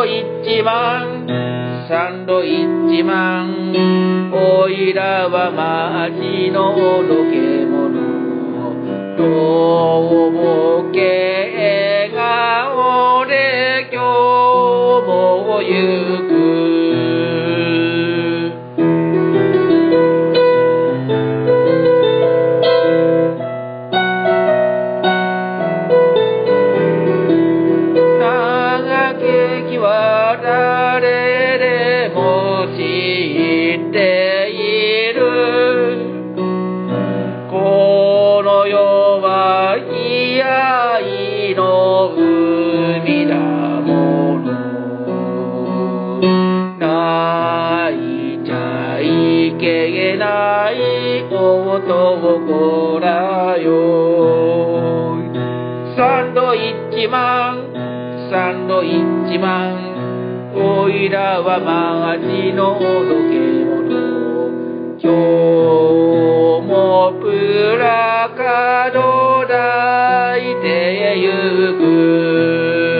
度一万三度一万おいらは町ののけものとぼけ笑顔で今日も行く男らよ三度一万三度一万おいらは町ののけもの今日もプラカード抱いてゆく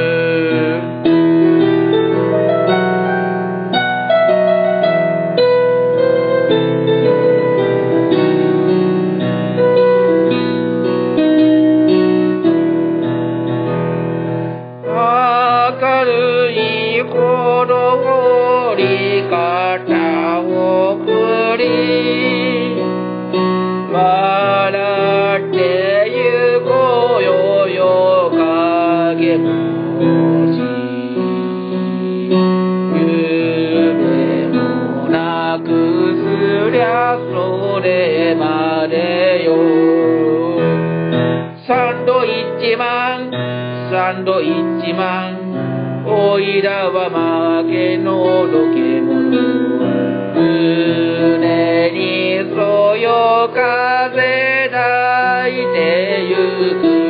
三度一万おいらは負けのどけもの胸にそよ風抱いてゆく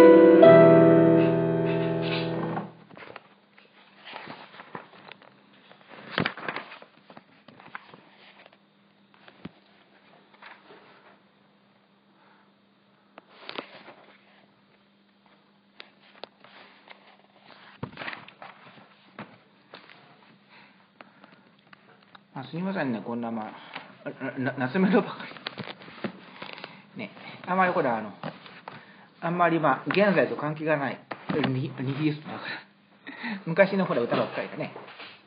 あすみませんね、こんな、まあ、な夏メロばかり。ね、あまりこれはあの、あんまりまあ、現在と関係がない、ニヒリストだから、昔のほら歌ばっかりだね。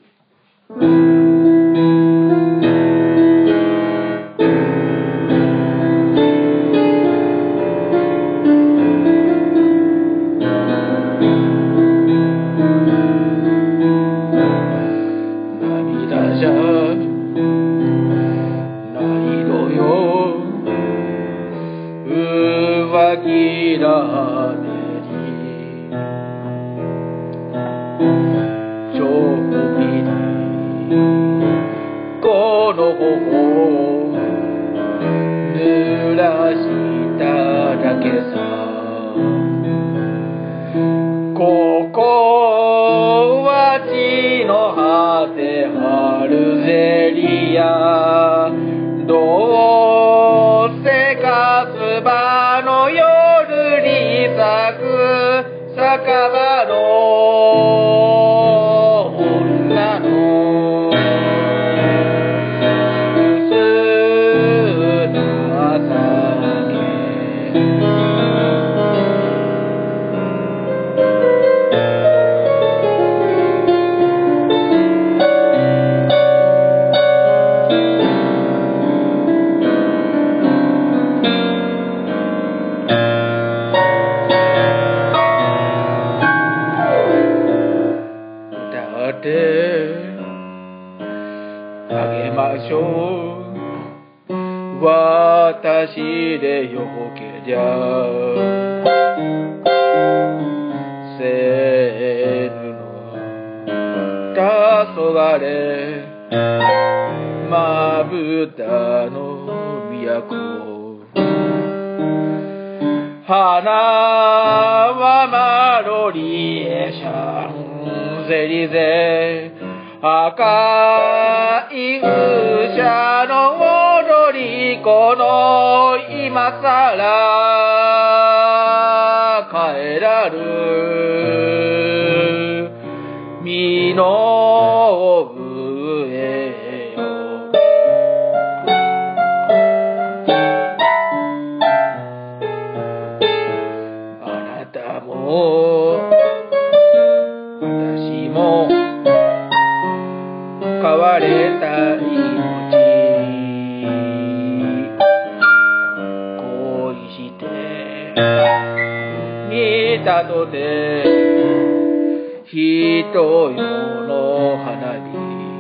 私でよけりゃせぬのたそがれまぶたの都花はマロリエシャンゼリゼ赤い風車の踊り子の今さら帰らる道身の上よあなたも私も飼われた命恋して見たとて人よの花火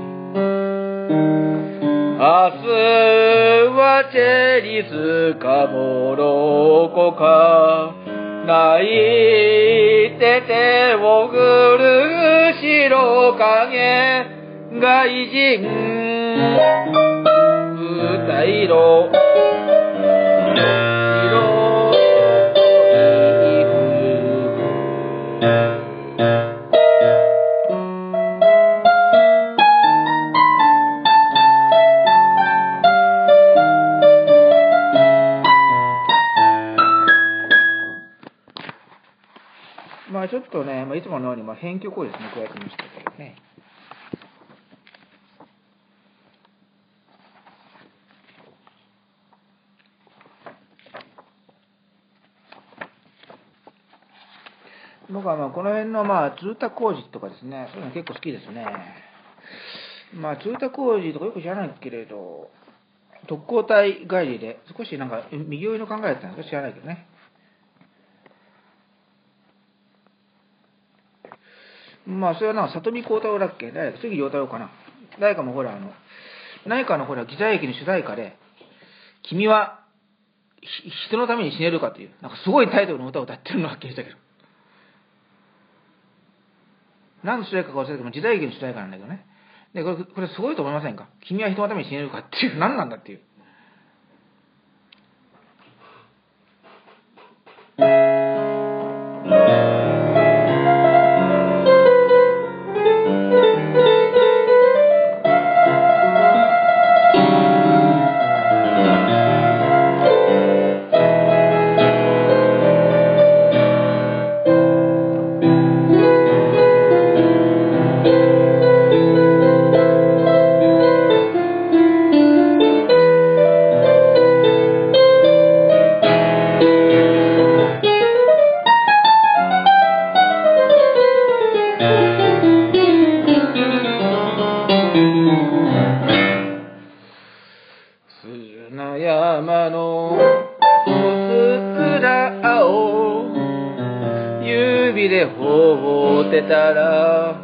明日はチェリスかモロコか泣いて手を振る白影外人二色まあちょっとね、まあ、いつものようにまあ編曲をですね加えてみましたけどね。僕はまあこの辺のまあ鶴田浩二とかですね、そういうの結構好きですね。まあ鶴田浩二とかよく知らないけれど、特攻隊帰りで少しなんか右寄りの考えだったんですか知らないけどね。まあそれはなんか里見幸太郎だっけ、誰か杉良太郎かな、誰かもほらあの何かのほらギザ駅の主題歌で君は人のために死ねるかというなんかすごいタイトルの歌を歌ってるのはっきりしたけど、何の主題歌か忘れたけど時代劇の主題歌なんだけどね。でこれこれすごいと思いませんか。君は人のために死ねるかっていう何なんだっていう。山のうすらを指で放ってたら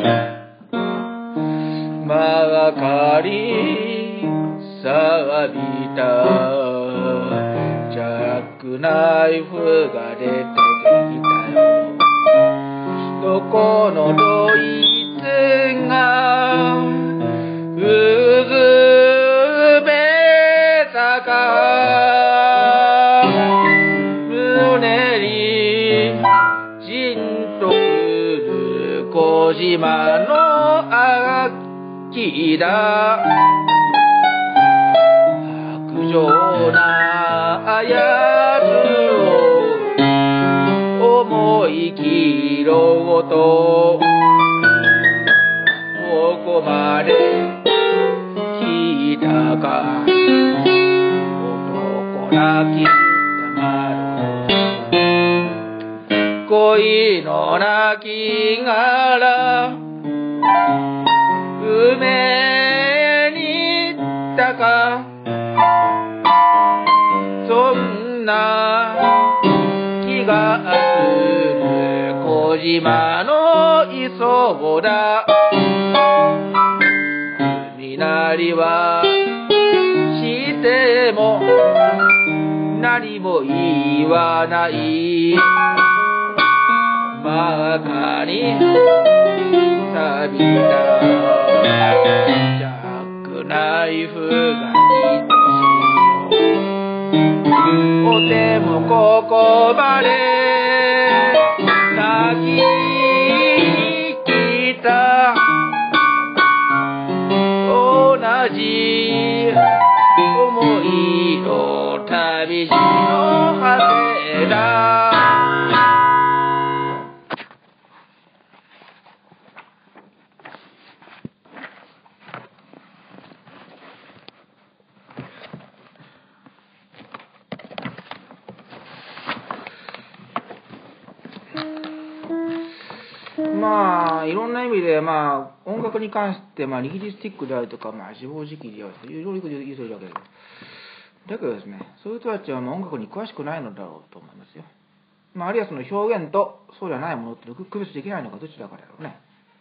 まかり錆びたジャックナイフが出てきたよ。どこのドイツがうずめたか胸にじんとくる小島の秋だ。白状なやつを思い切ろうとここまで来たか。男泣きたまる恋の泣き殻梅にたか。そんな気がする小島の磯だ。海なりはしても何も言わない真っ赤に錆びたジャックナイフが愛しいよ。お手もここまで泣ききた。同じ思いの旅路の果てだ。 まあいろんな意味で、まあ、音楽に関して、まあ、ニヒリスティックであるとか、まあ、自暴自棄であるとかいろいろ言う人いるわけだけど、だけどですね、そういう人たちはまあ音楽に詳しくないのだろうと思いますよ。まあ、あるいはその表現とそうではないものって区別できないのかどちらかだろうね。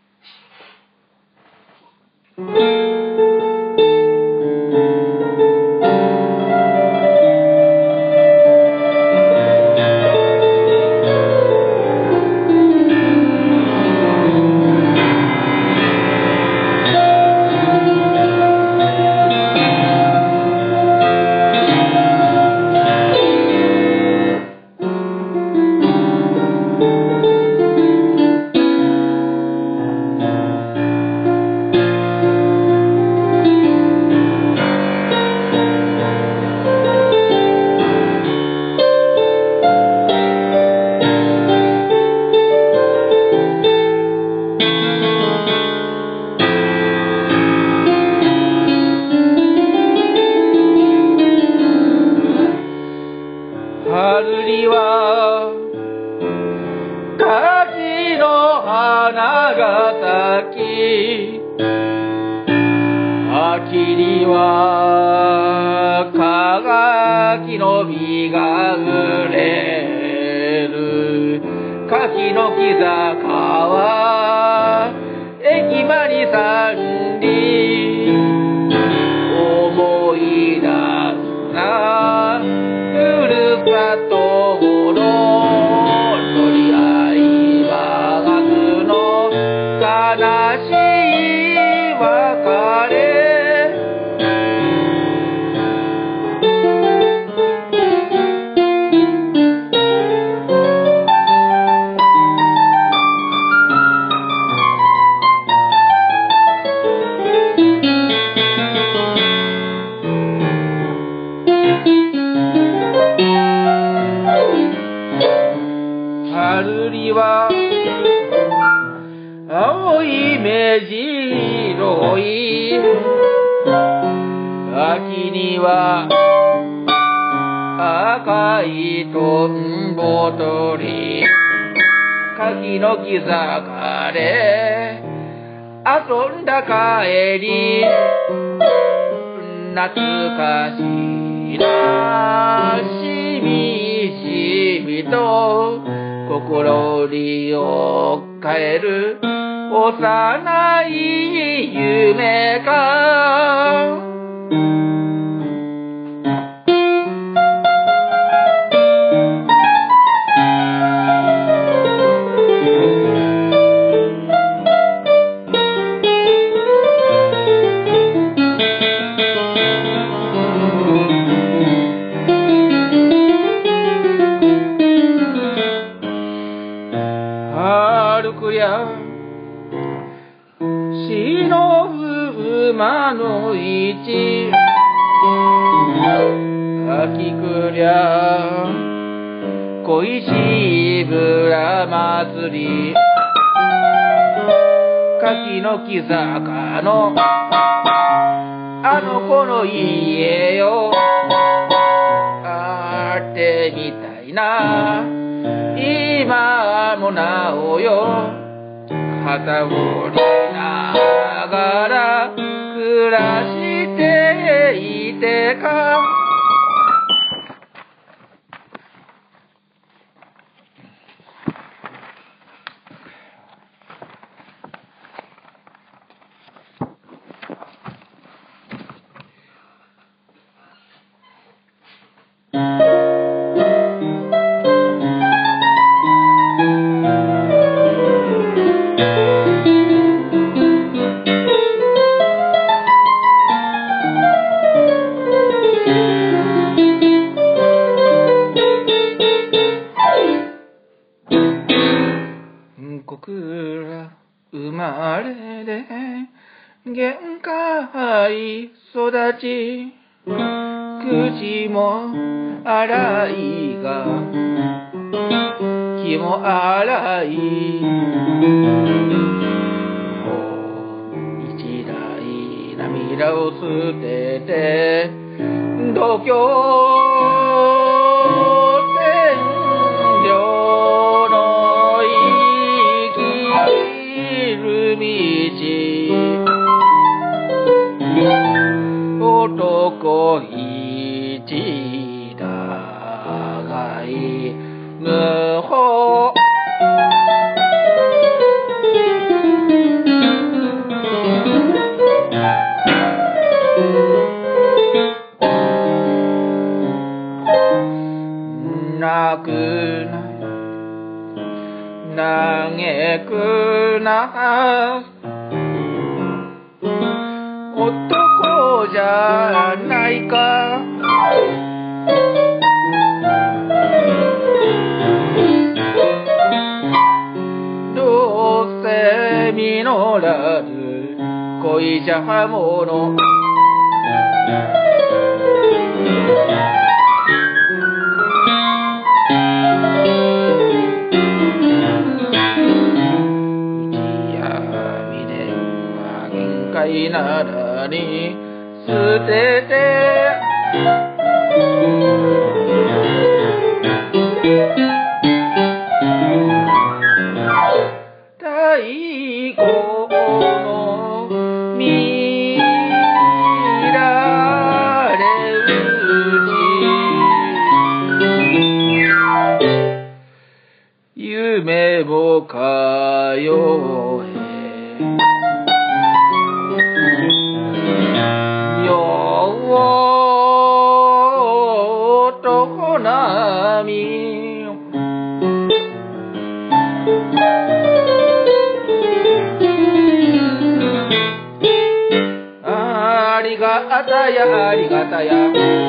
春には柿の花が咲き、秋には柿の実が売れる。柿の木坂は駅間に三里、思い出すなふるさとの取り合いは夏の悲しい別れ。春には青い目白い、秋には赤いトンボ鳥、柿の木坂で遊んだ帰り、懐かしいなしみしみと心にを変える幼い夢か。歩くや忍ぶ馬の市、秋くりゃ恋しぶら祭り、柿の木坂のあの子の家よ会ってみたいな、今もなおよ旗を折りながら暮らしていてか。僕ら生まれで限界育ち、口も荒いが気も荒い、もう一台涙を捨てて度胸天領の息嘆くな男じゃないかどうせ実らず恋じゃものならに捨てて太鼓の見られるし夢もかよえありがたやありがたや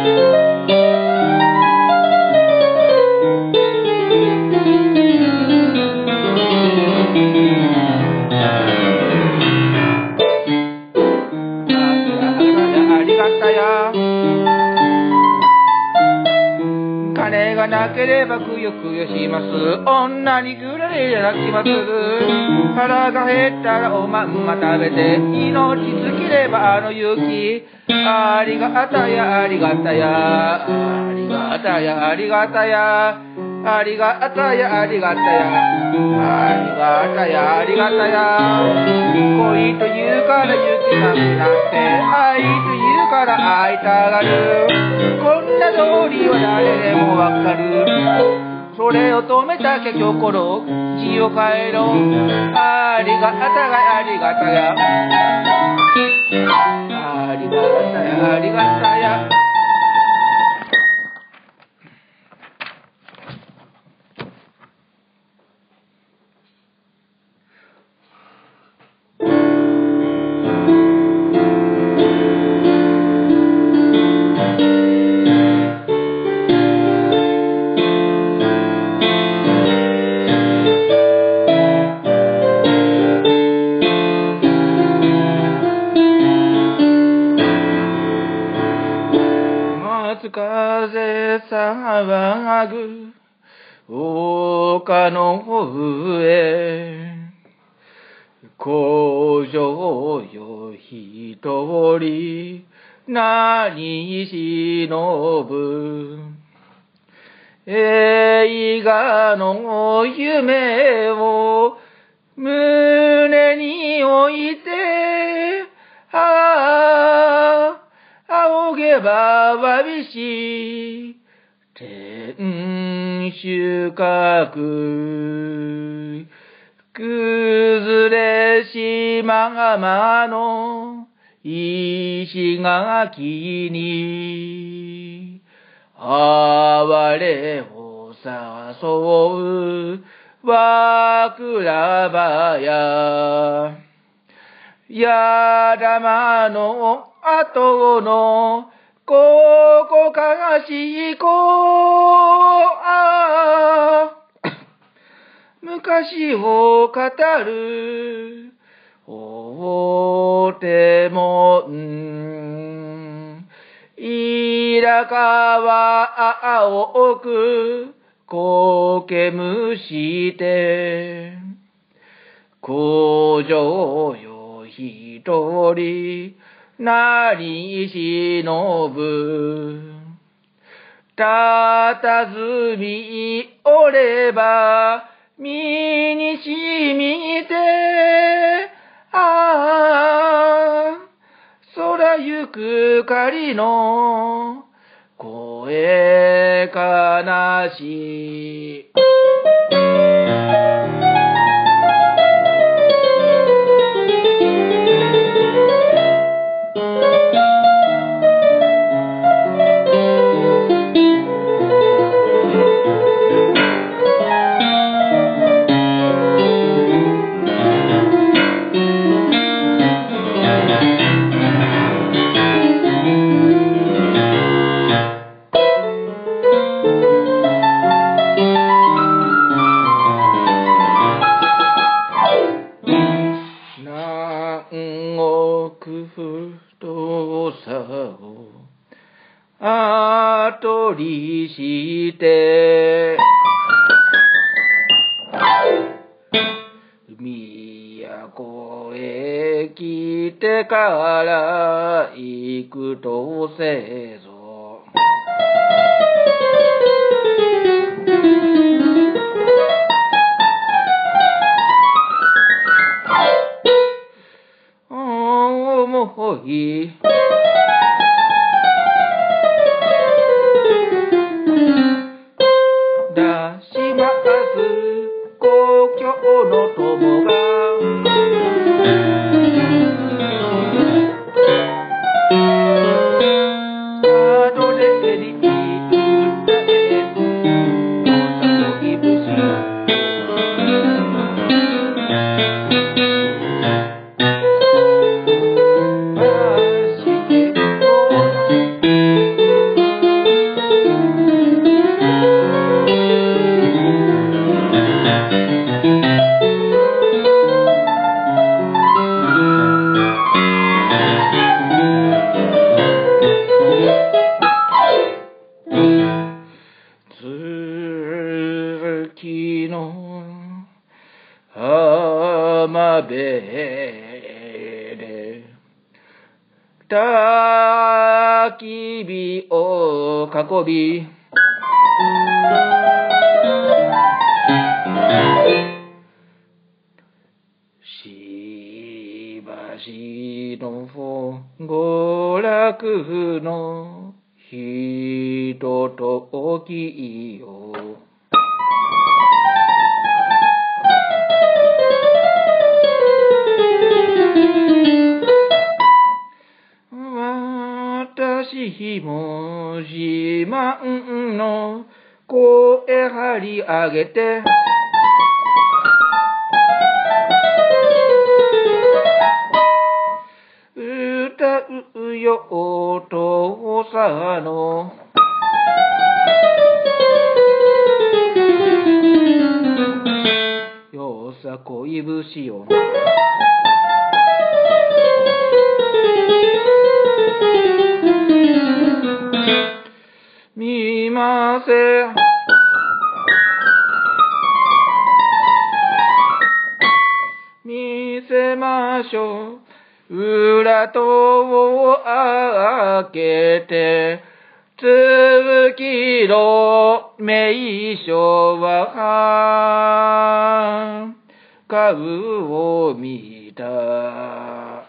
金がなければくよくよします女にくられ泣きます腹が減ったらおまんま食べて命尽きればあの雪ありがたやありがたやありがたやありがたやありがたやありがたやありがたやありがたや恋というから雪なくなって愛というから会いたがるこんな道理は誰でもわかるそれを止めたけ心血を変えろありがたがありがたやありがたやありがたや風騒ぐ丘の上工場よ一人何忍ぶ映画の夢を胸に置いてああ仰げばわびし天守閣崩れしままの石垣に哀れを誘う和倉葉ややだまの後のここかしこあ昔を語る大手門ira川青く苔むして工場よ一人何忍ぶたたずみおれば身にしみてああ空ゆく狩の声悲しいあとりして都へ来てから行くとせぞ。思い出します故郷の友が後でり歌えおさこい節月の浜辺で焚き火を囲びしばしの娯楽のひとときよ私も自慢の声張り上げて歌うよお父さんのよさこい節を見ませ見せましょう裏戸を開けて月の名所は顔を見た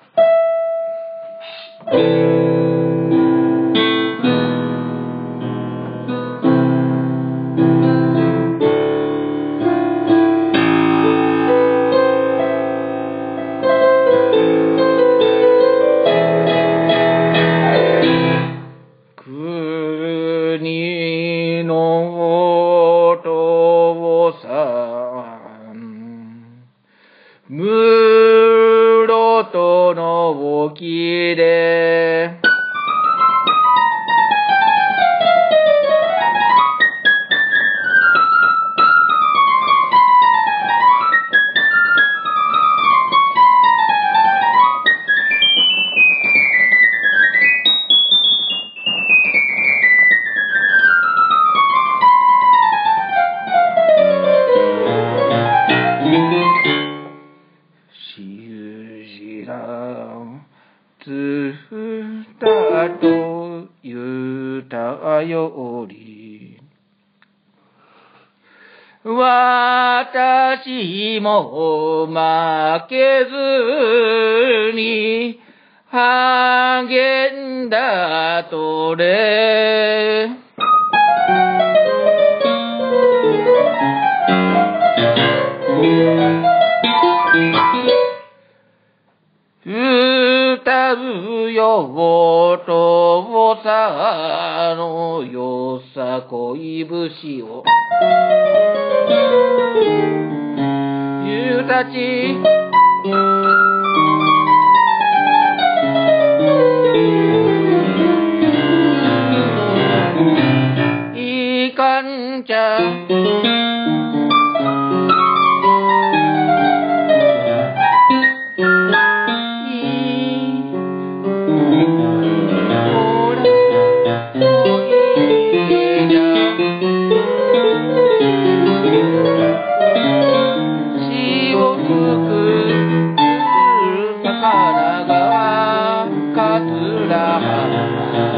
国のお父さん室戸の沖でつたと言うたより私も負けずに励んだとれ歌うよお父さんのよさこい節をゆたちいかんちゃほら魚川桂浜。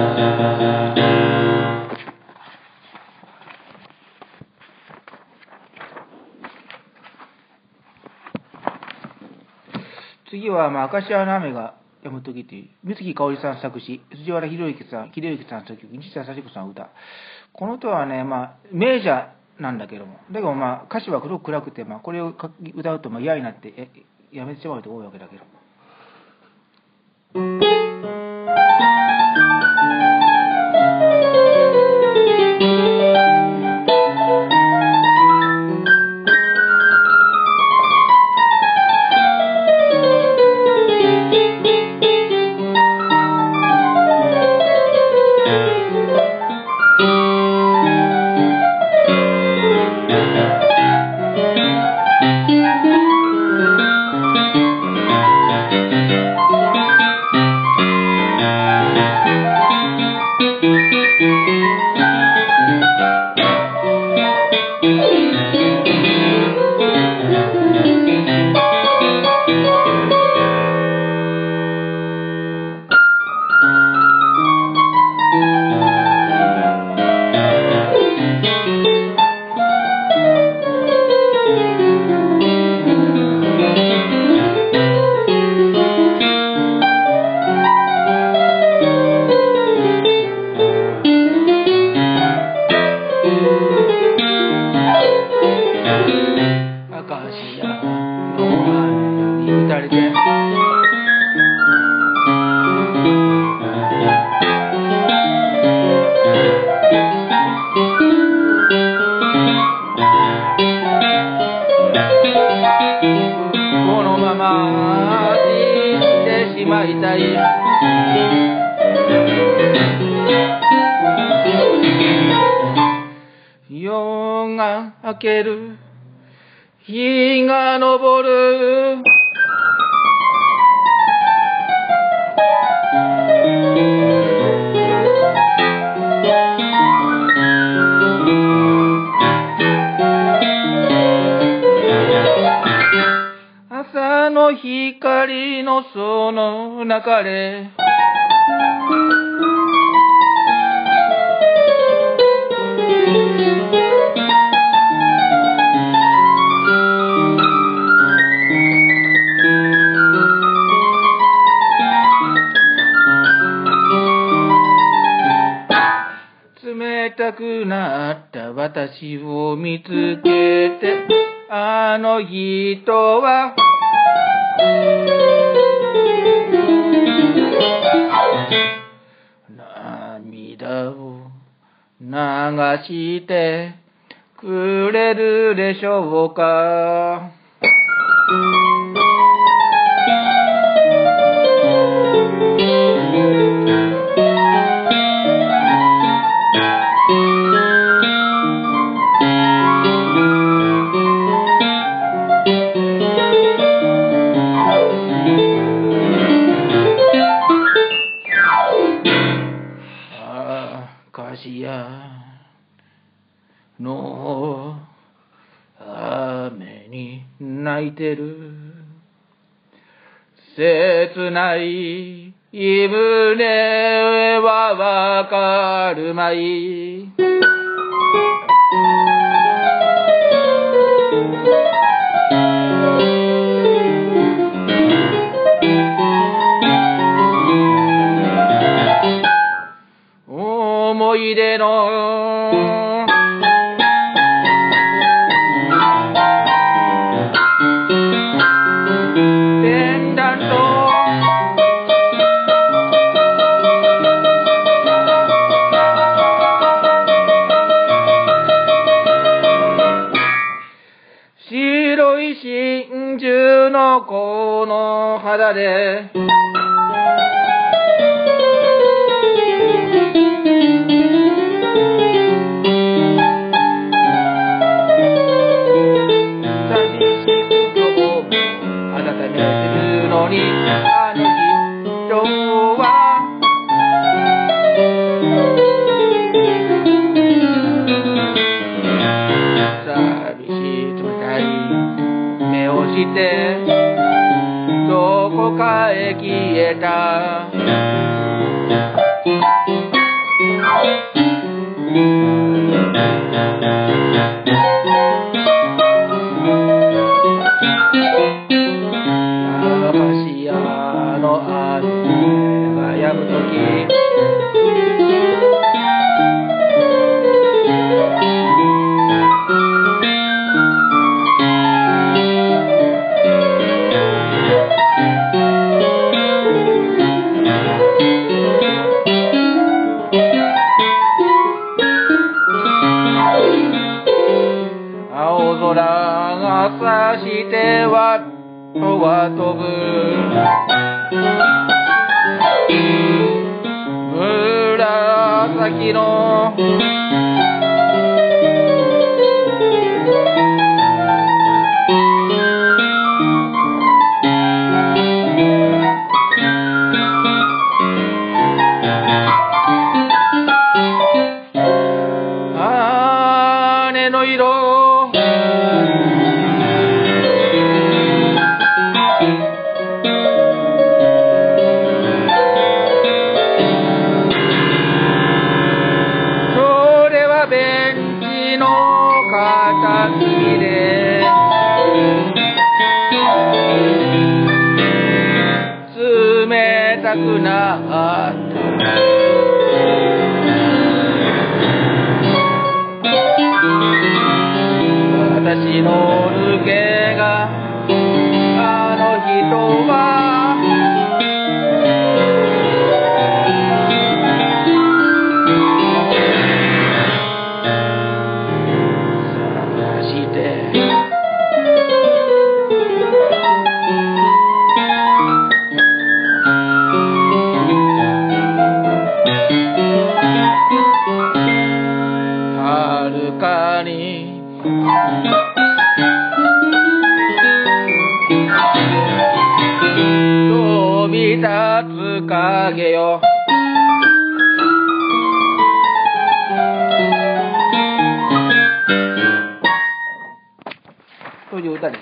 次は、まあ、明石家の雨が止む時という、三月香織さん作詞、藤原宏之さん、秀之さん作曲、西田幸子さん歌。この歌はね、まあ、名者なんだけども、だけど、まあ、歌詞はすごく暗くて、まあ、これを歌うとまあ嫌になってやめてしまう人が多いわけだけど。夜が明ける、日が昇る。朝の光のその中で冷たくなった私を見つけて、あの人は涙を流してくれるでしょうか。の雨に泣いてる切ない言い胸はわかるまい。思い出のペンダント、白い真珠のこの肌であの人は寂しい冷たい目をししてどこかへ消えた。橋屋の雨が止むとき、青空がさしてはとは飛ぶ紫の羽の色ベンチの片隅で冷たくなった私の抜けがあの人は遥かに飛び立つ影よという歌でした。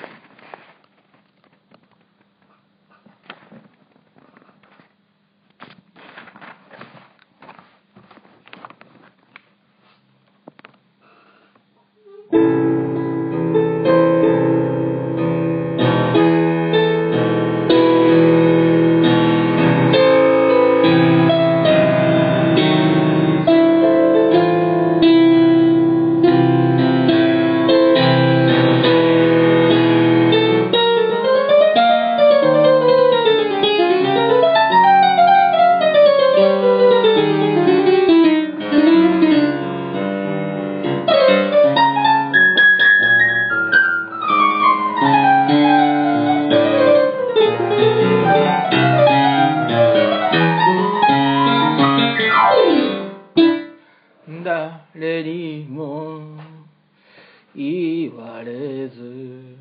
誰にも言われず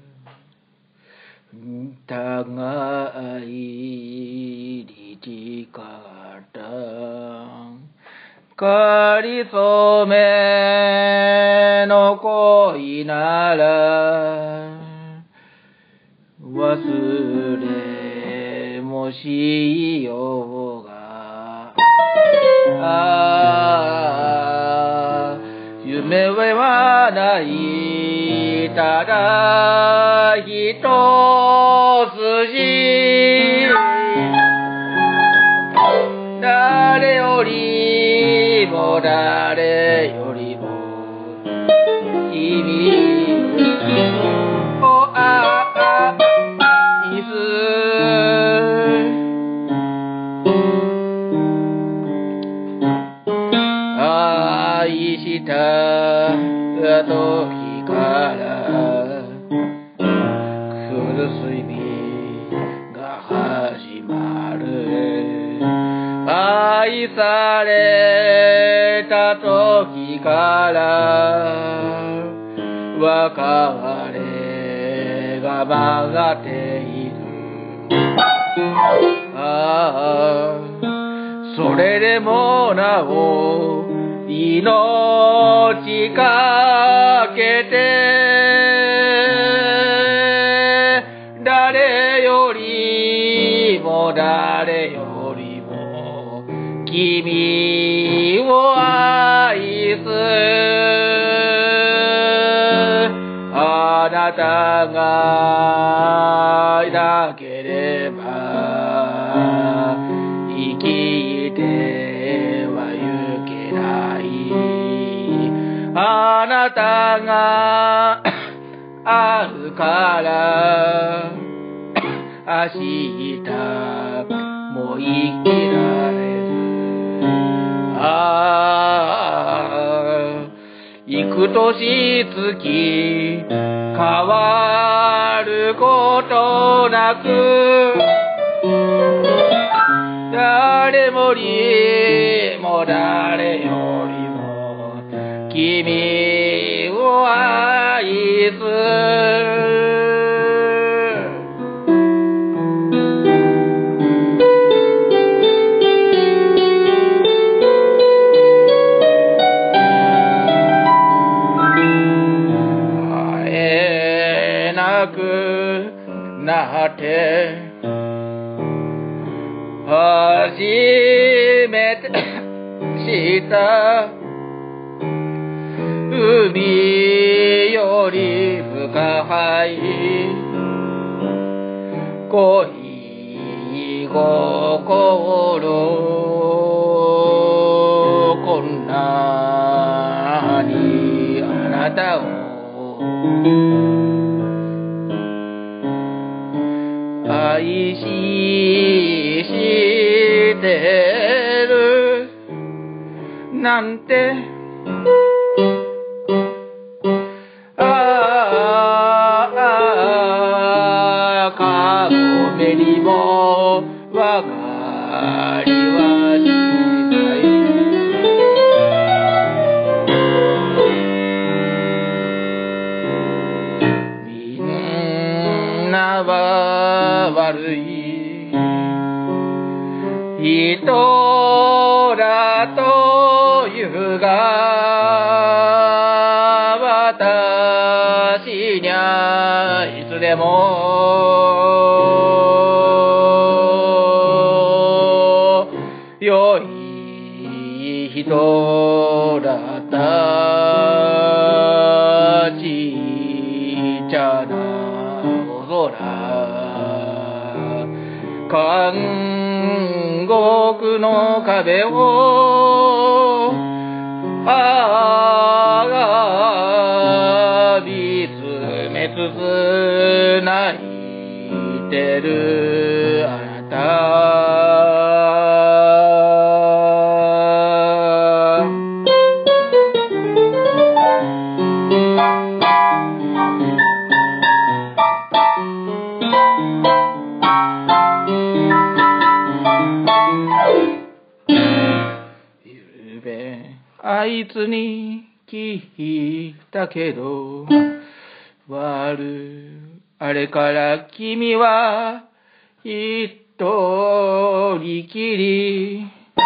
互いに誓ったかりそめの恋なら忘れもしようがああ夢はないただ一筋誰よりも誰よりも君を愛す愛した時から苦しみが始まる愛された時から別れが曲がっているああそれでもなお命かけても誰よりも君を愛すあなたがいなければ生きてはゆけないあなたがあるから明日も生きられるああ幾年月変わることなく誰もにも誰よりも君を愛すなって初めて知った海より深い恋心こんなにあなたを愛ししてるなんてああかごめにもわかりはしないみんなは悪い人だというが私にはいつでも良い人だったちっちゃな大空監獄の壁をああ見つめつつ泣いてるあなあいつに聞いたけど悪あれから君は一人きり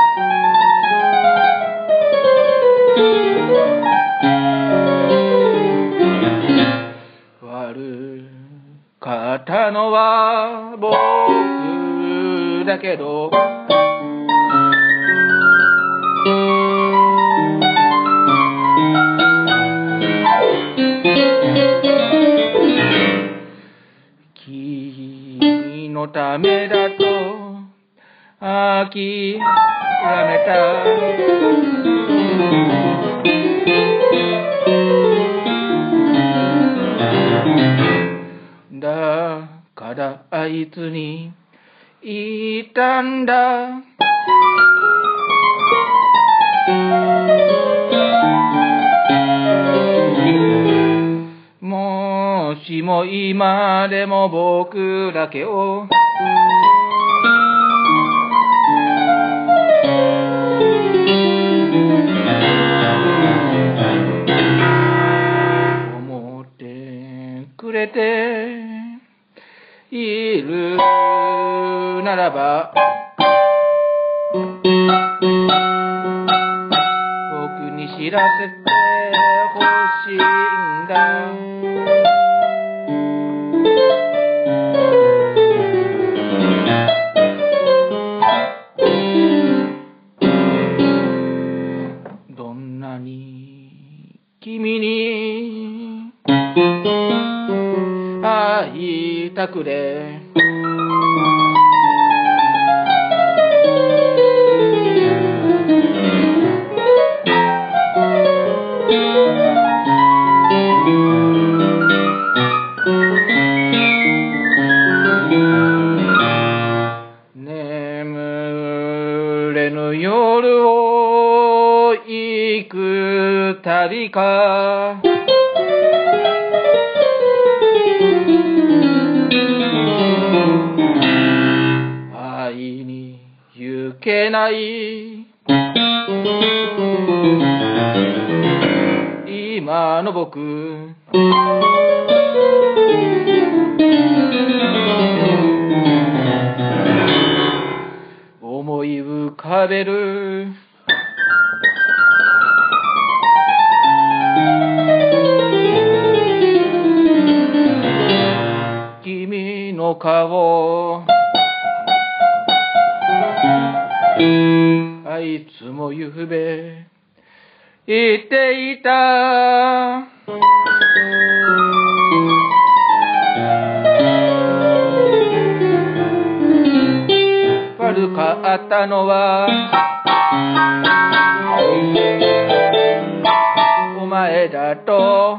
悪かったのは僕だけど君のためだと諦めただからあいつに言ったんだもしも今でも僕だけを思ってくれているならば僕に知らせてほしいんだいたくれ眠れぬ夜を行く旅か会いに行けない今の僕思い浮かべる君の顔あいつもゆうべ言っていた悪かったのはお前だと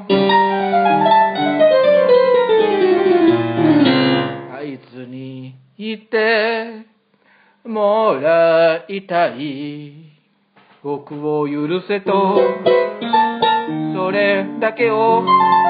あいつに言ってもらいたい僕を許せとそれだけを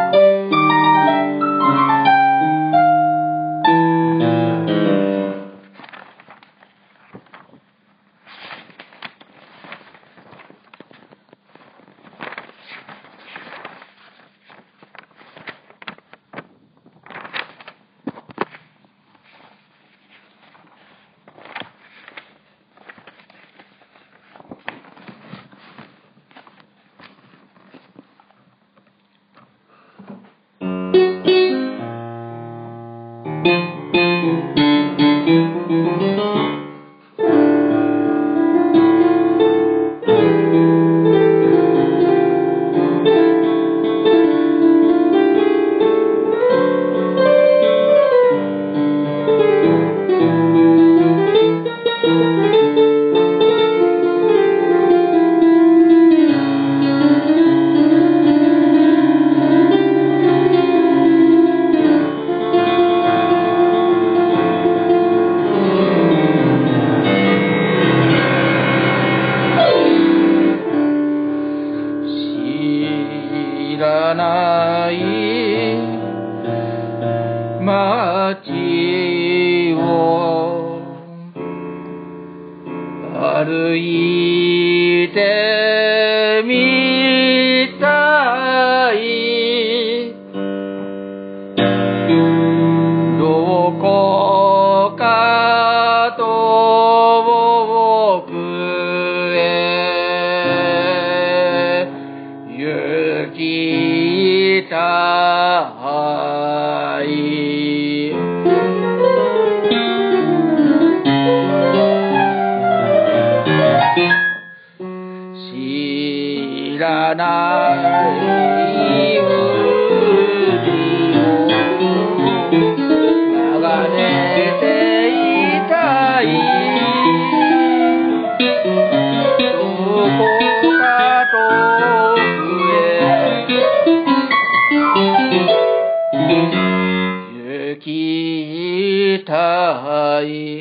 知らない街を歩いてみたいどこか遠くへ行きたい知らない海を眺めていたいどこか遠くへ行きたい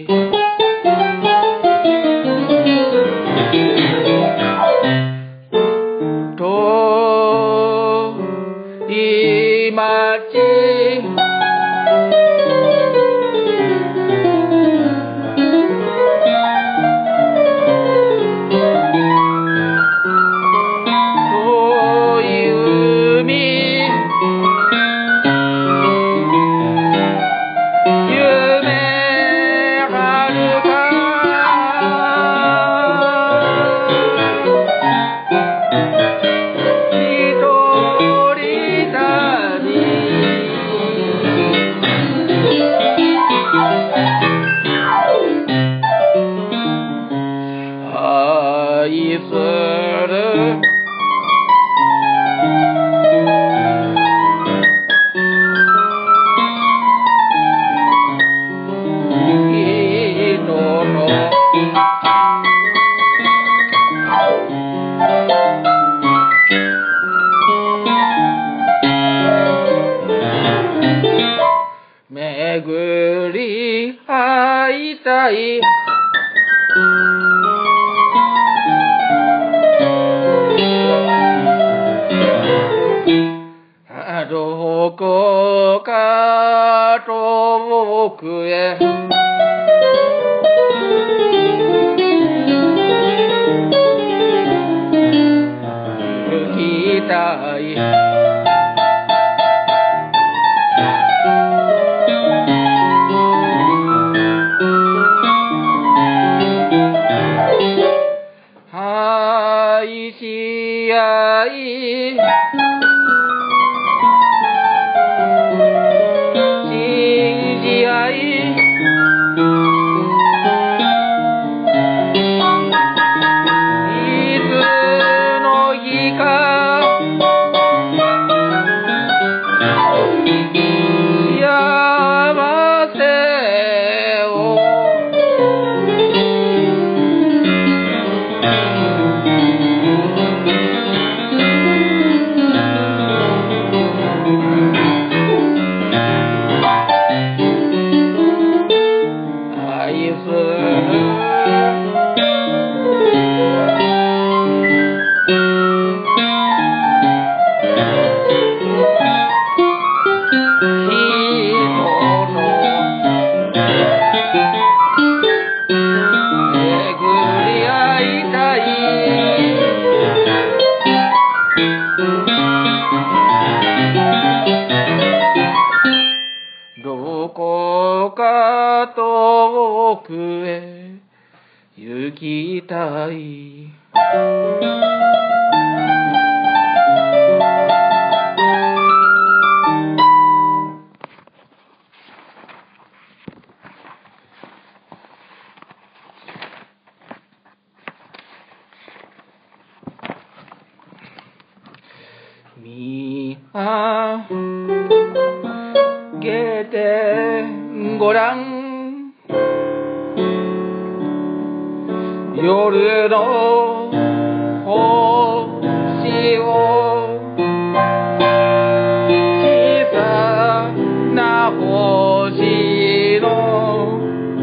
遠い町遠い海夢が巡り会いたいどこか遠くへ行きたい愛し合い信じ合いいつの日か幸せを愛するどこか遠くへ行きたい見上げてごらん夜の星を小さな星の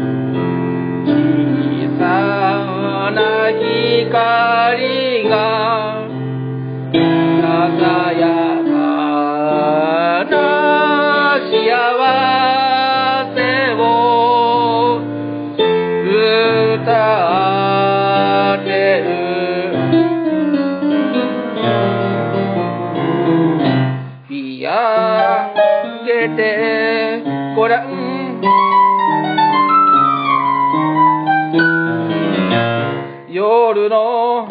小さな光がささやかな幸せを歌ってる見上げてごらん夜の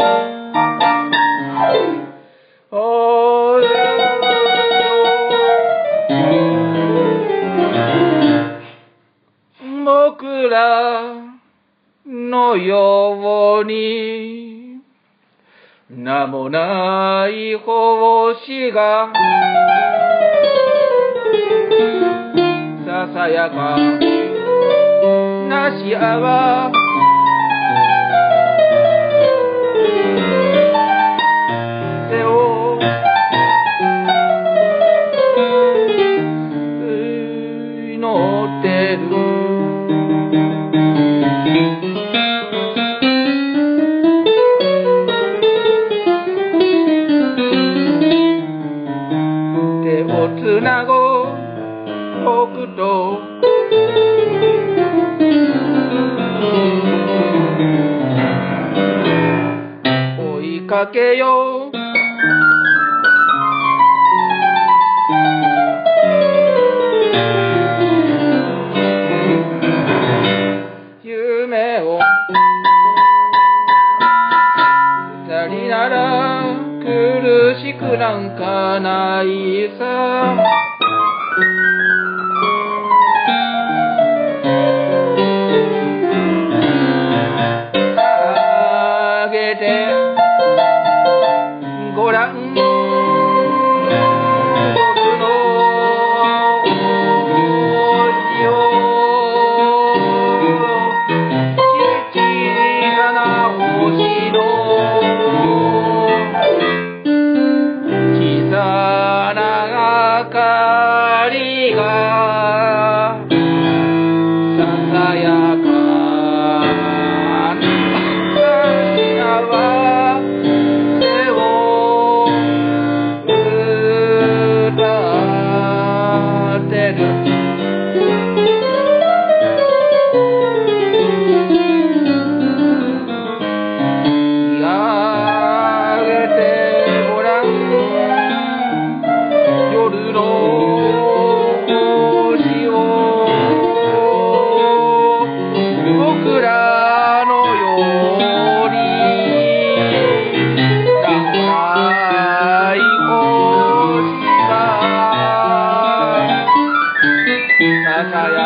僕らのように名もない星がささやかな幸せを祈ってる手をつなごう僕と追いかけよう夢を二人なら苦しくなんかないさあげて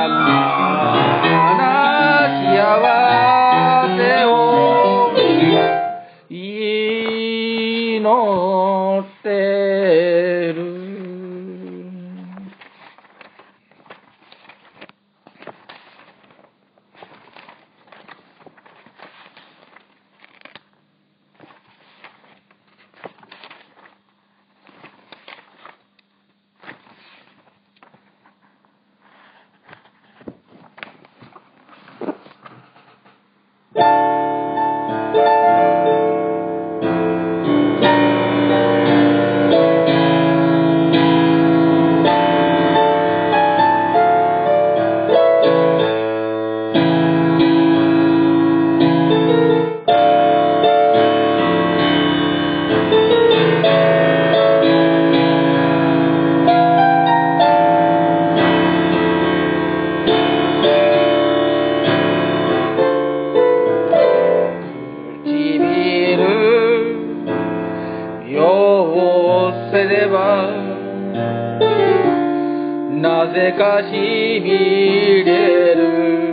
なぜかしびれる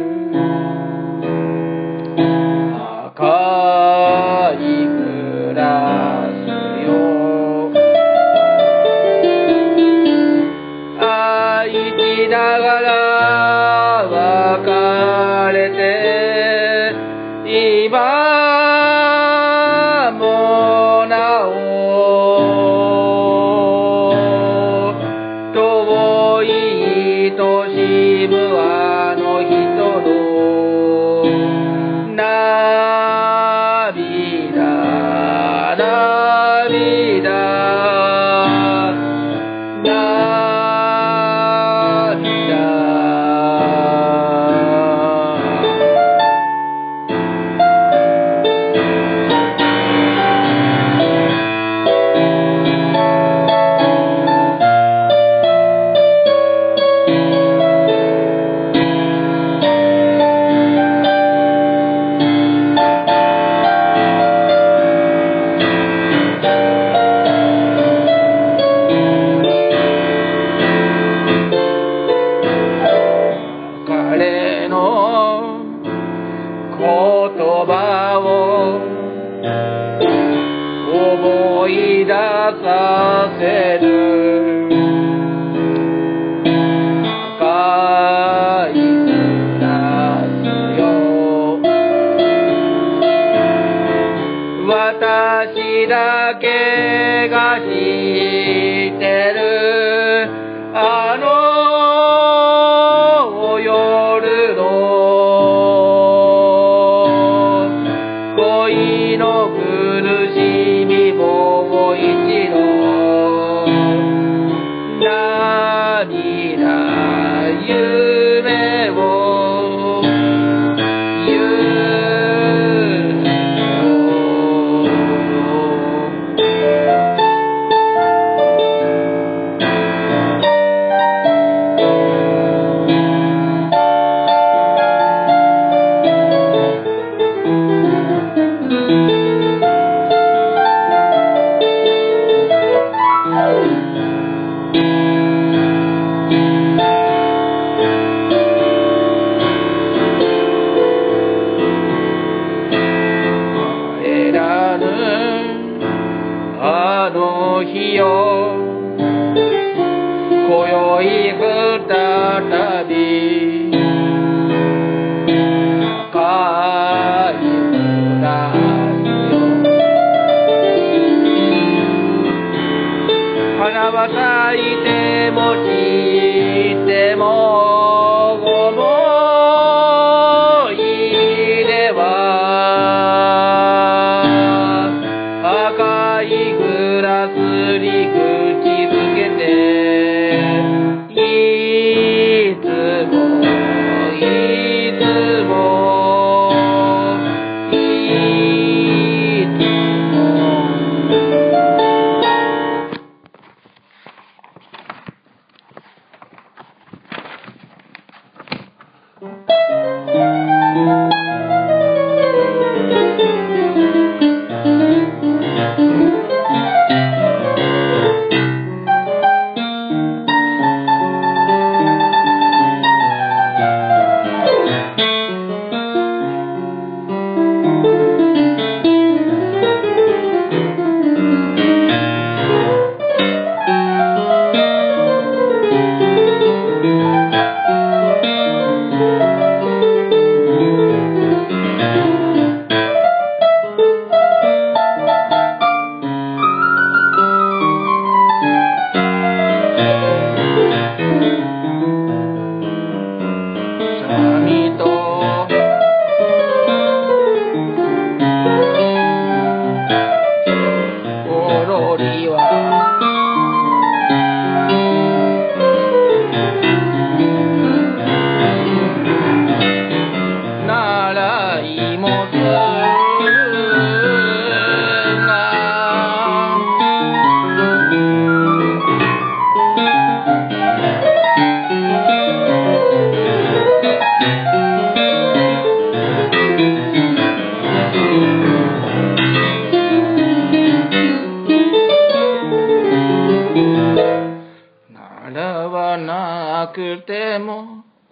赤いグラスよ愛しながら別れて今もなお遠い愛しむあの人の涙涙彼の言葉を思い出させる赤いグラスよ私だけが知ってるあの夜の恋の苦しみもう一度涙夢を言う帰らぬあの日よ今宵再び赤いグラスよ花は咲いても散っても思い出は赤いグラスに口づけていつもいつもいつも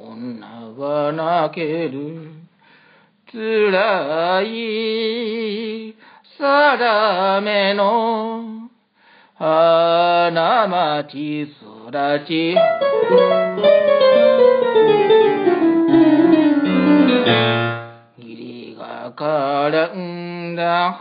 女は泣けるつらい定めの花町育ち義理が絡んだ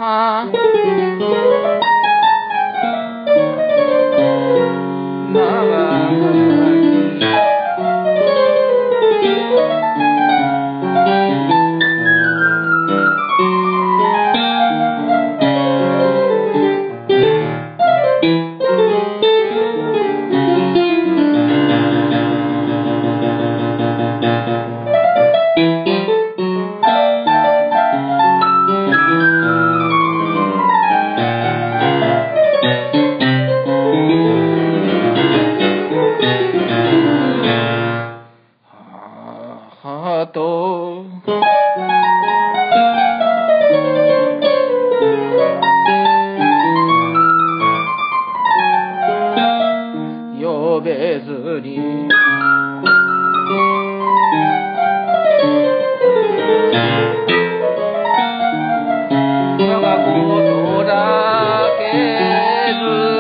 と呼べずに我がことだけ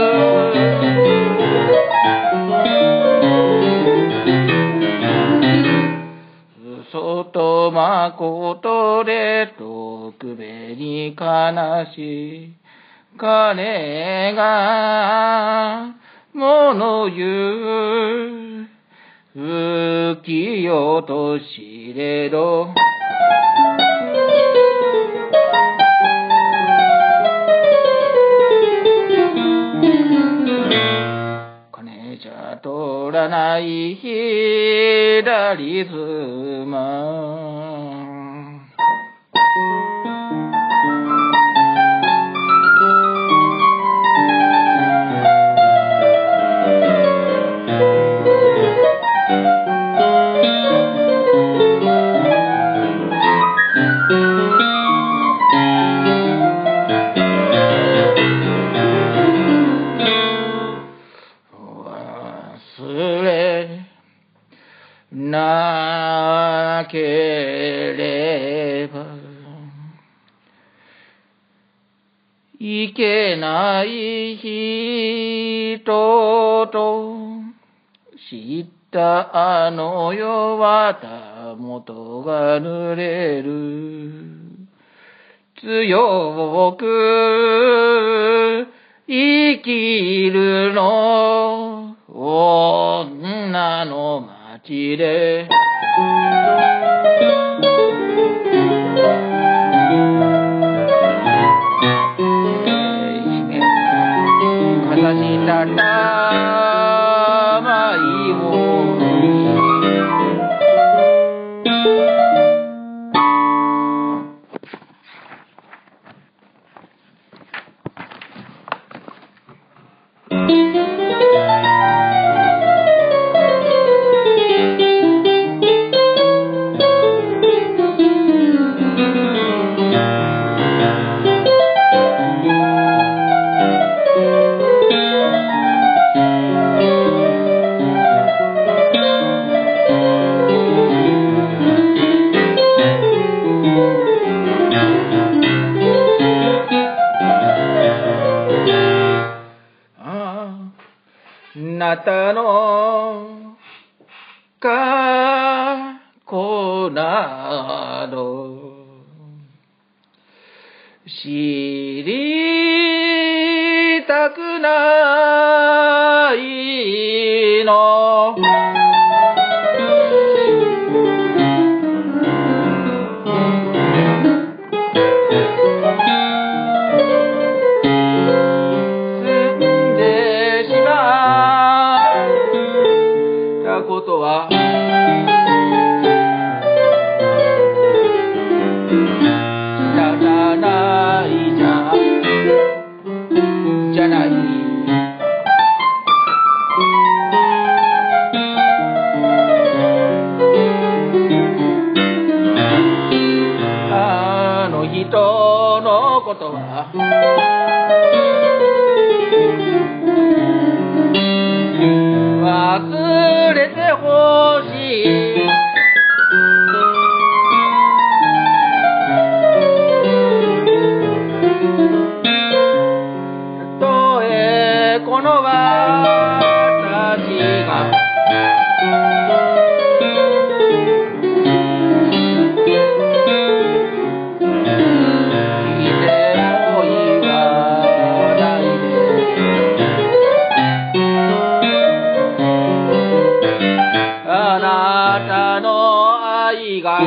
ずそとまことで徳べに悲しい金が物言う浮世と知れど金じゃ取らない左妻忘れなければいけない人と知ったあの世はたもとが濡れる強く生きるの女の町でかさしたたまいをなたの過去など知りたくないのことは仕方ないじゃじゃないあの人のことは忘れてほしいないが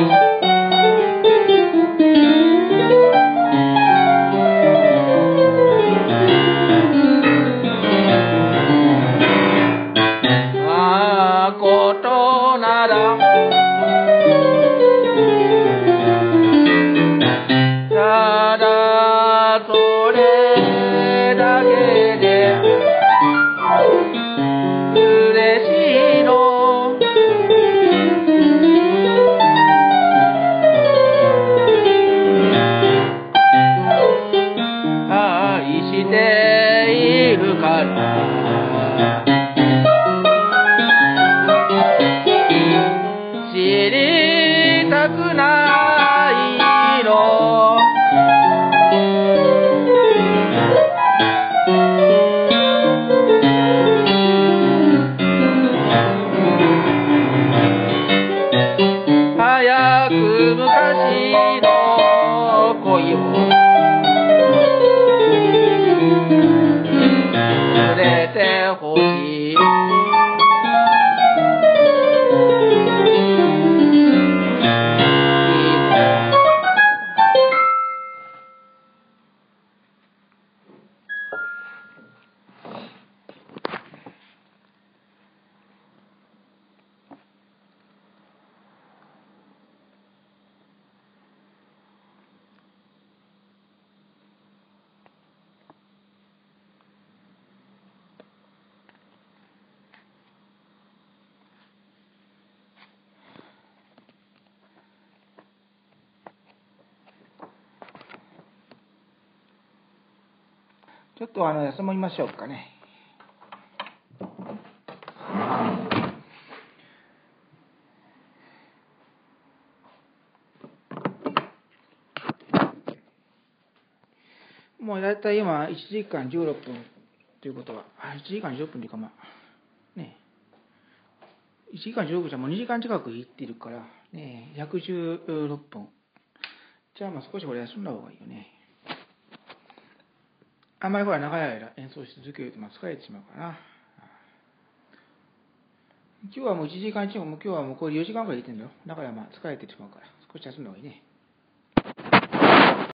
まことならただそれだけで嬉しいの愛しているから知りたくないの早く昔の恋を忘れてほしいちょっとあの休みましょうかね。もうだいたい今いちじかんじゅうろっぷんということは、いちじかんじゅっぷんというかまあ、ねいちじかんじゅうろっぷんじゃもうにじかん近くいってるから、ねひゃくじゅうろっぷん。じゃあまあ少しこれ休んだ方がいいよね。あんまりほら長い間演奏し続けるとまあ疲れてしまうからな。今日はもういちじかん近く、もう今日はもうこれよじかんぐらいいってんだよ。だからまあ疲れてしまうから少し休んだ方がいいね。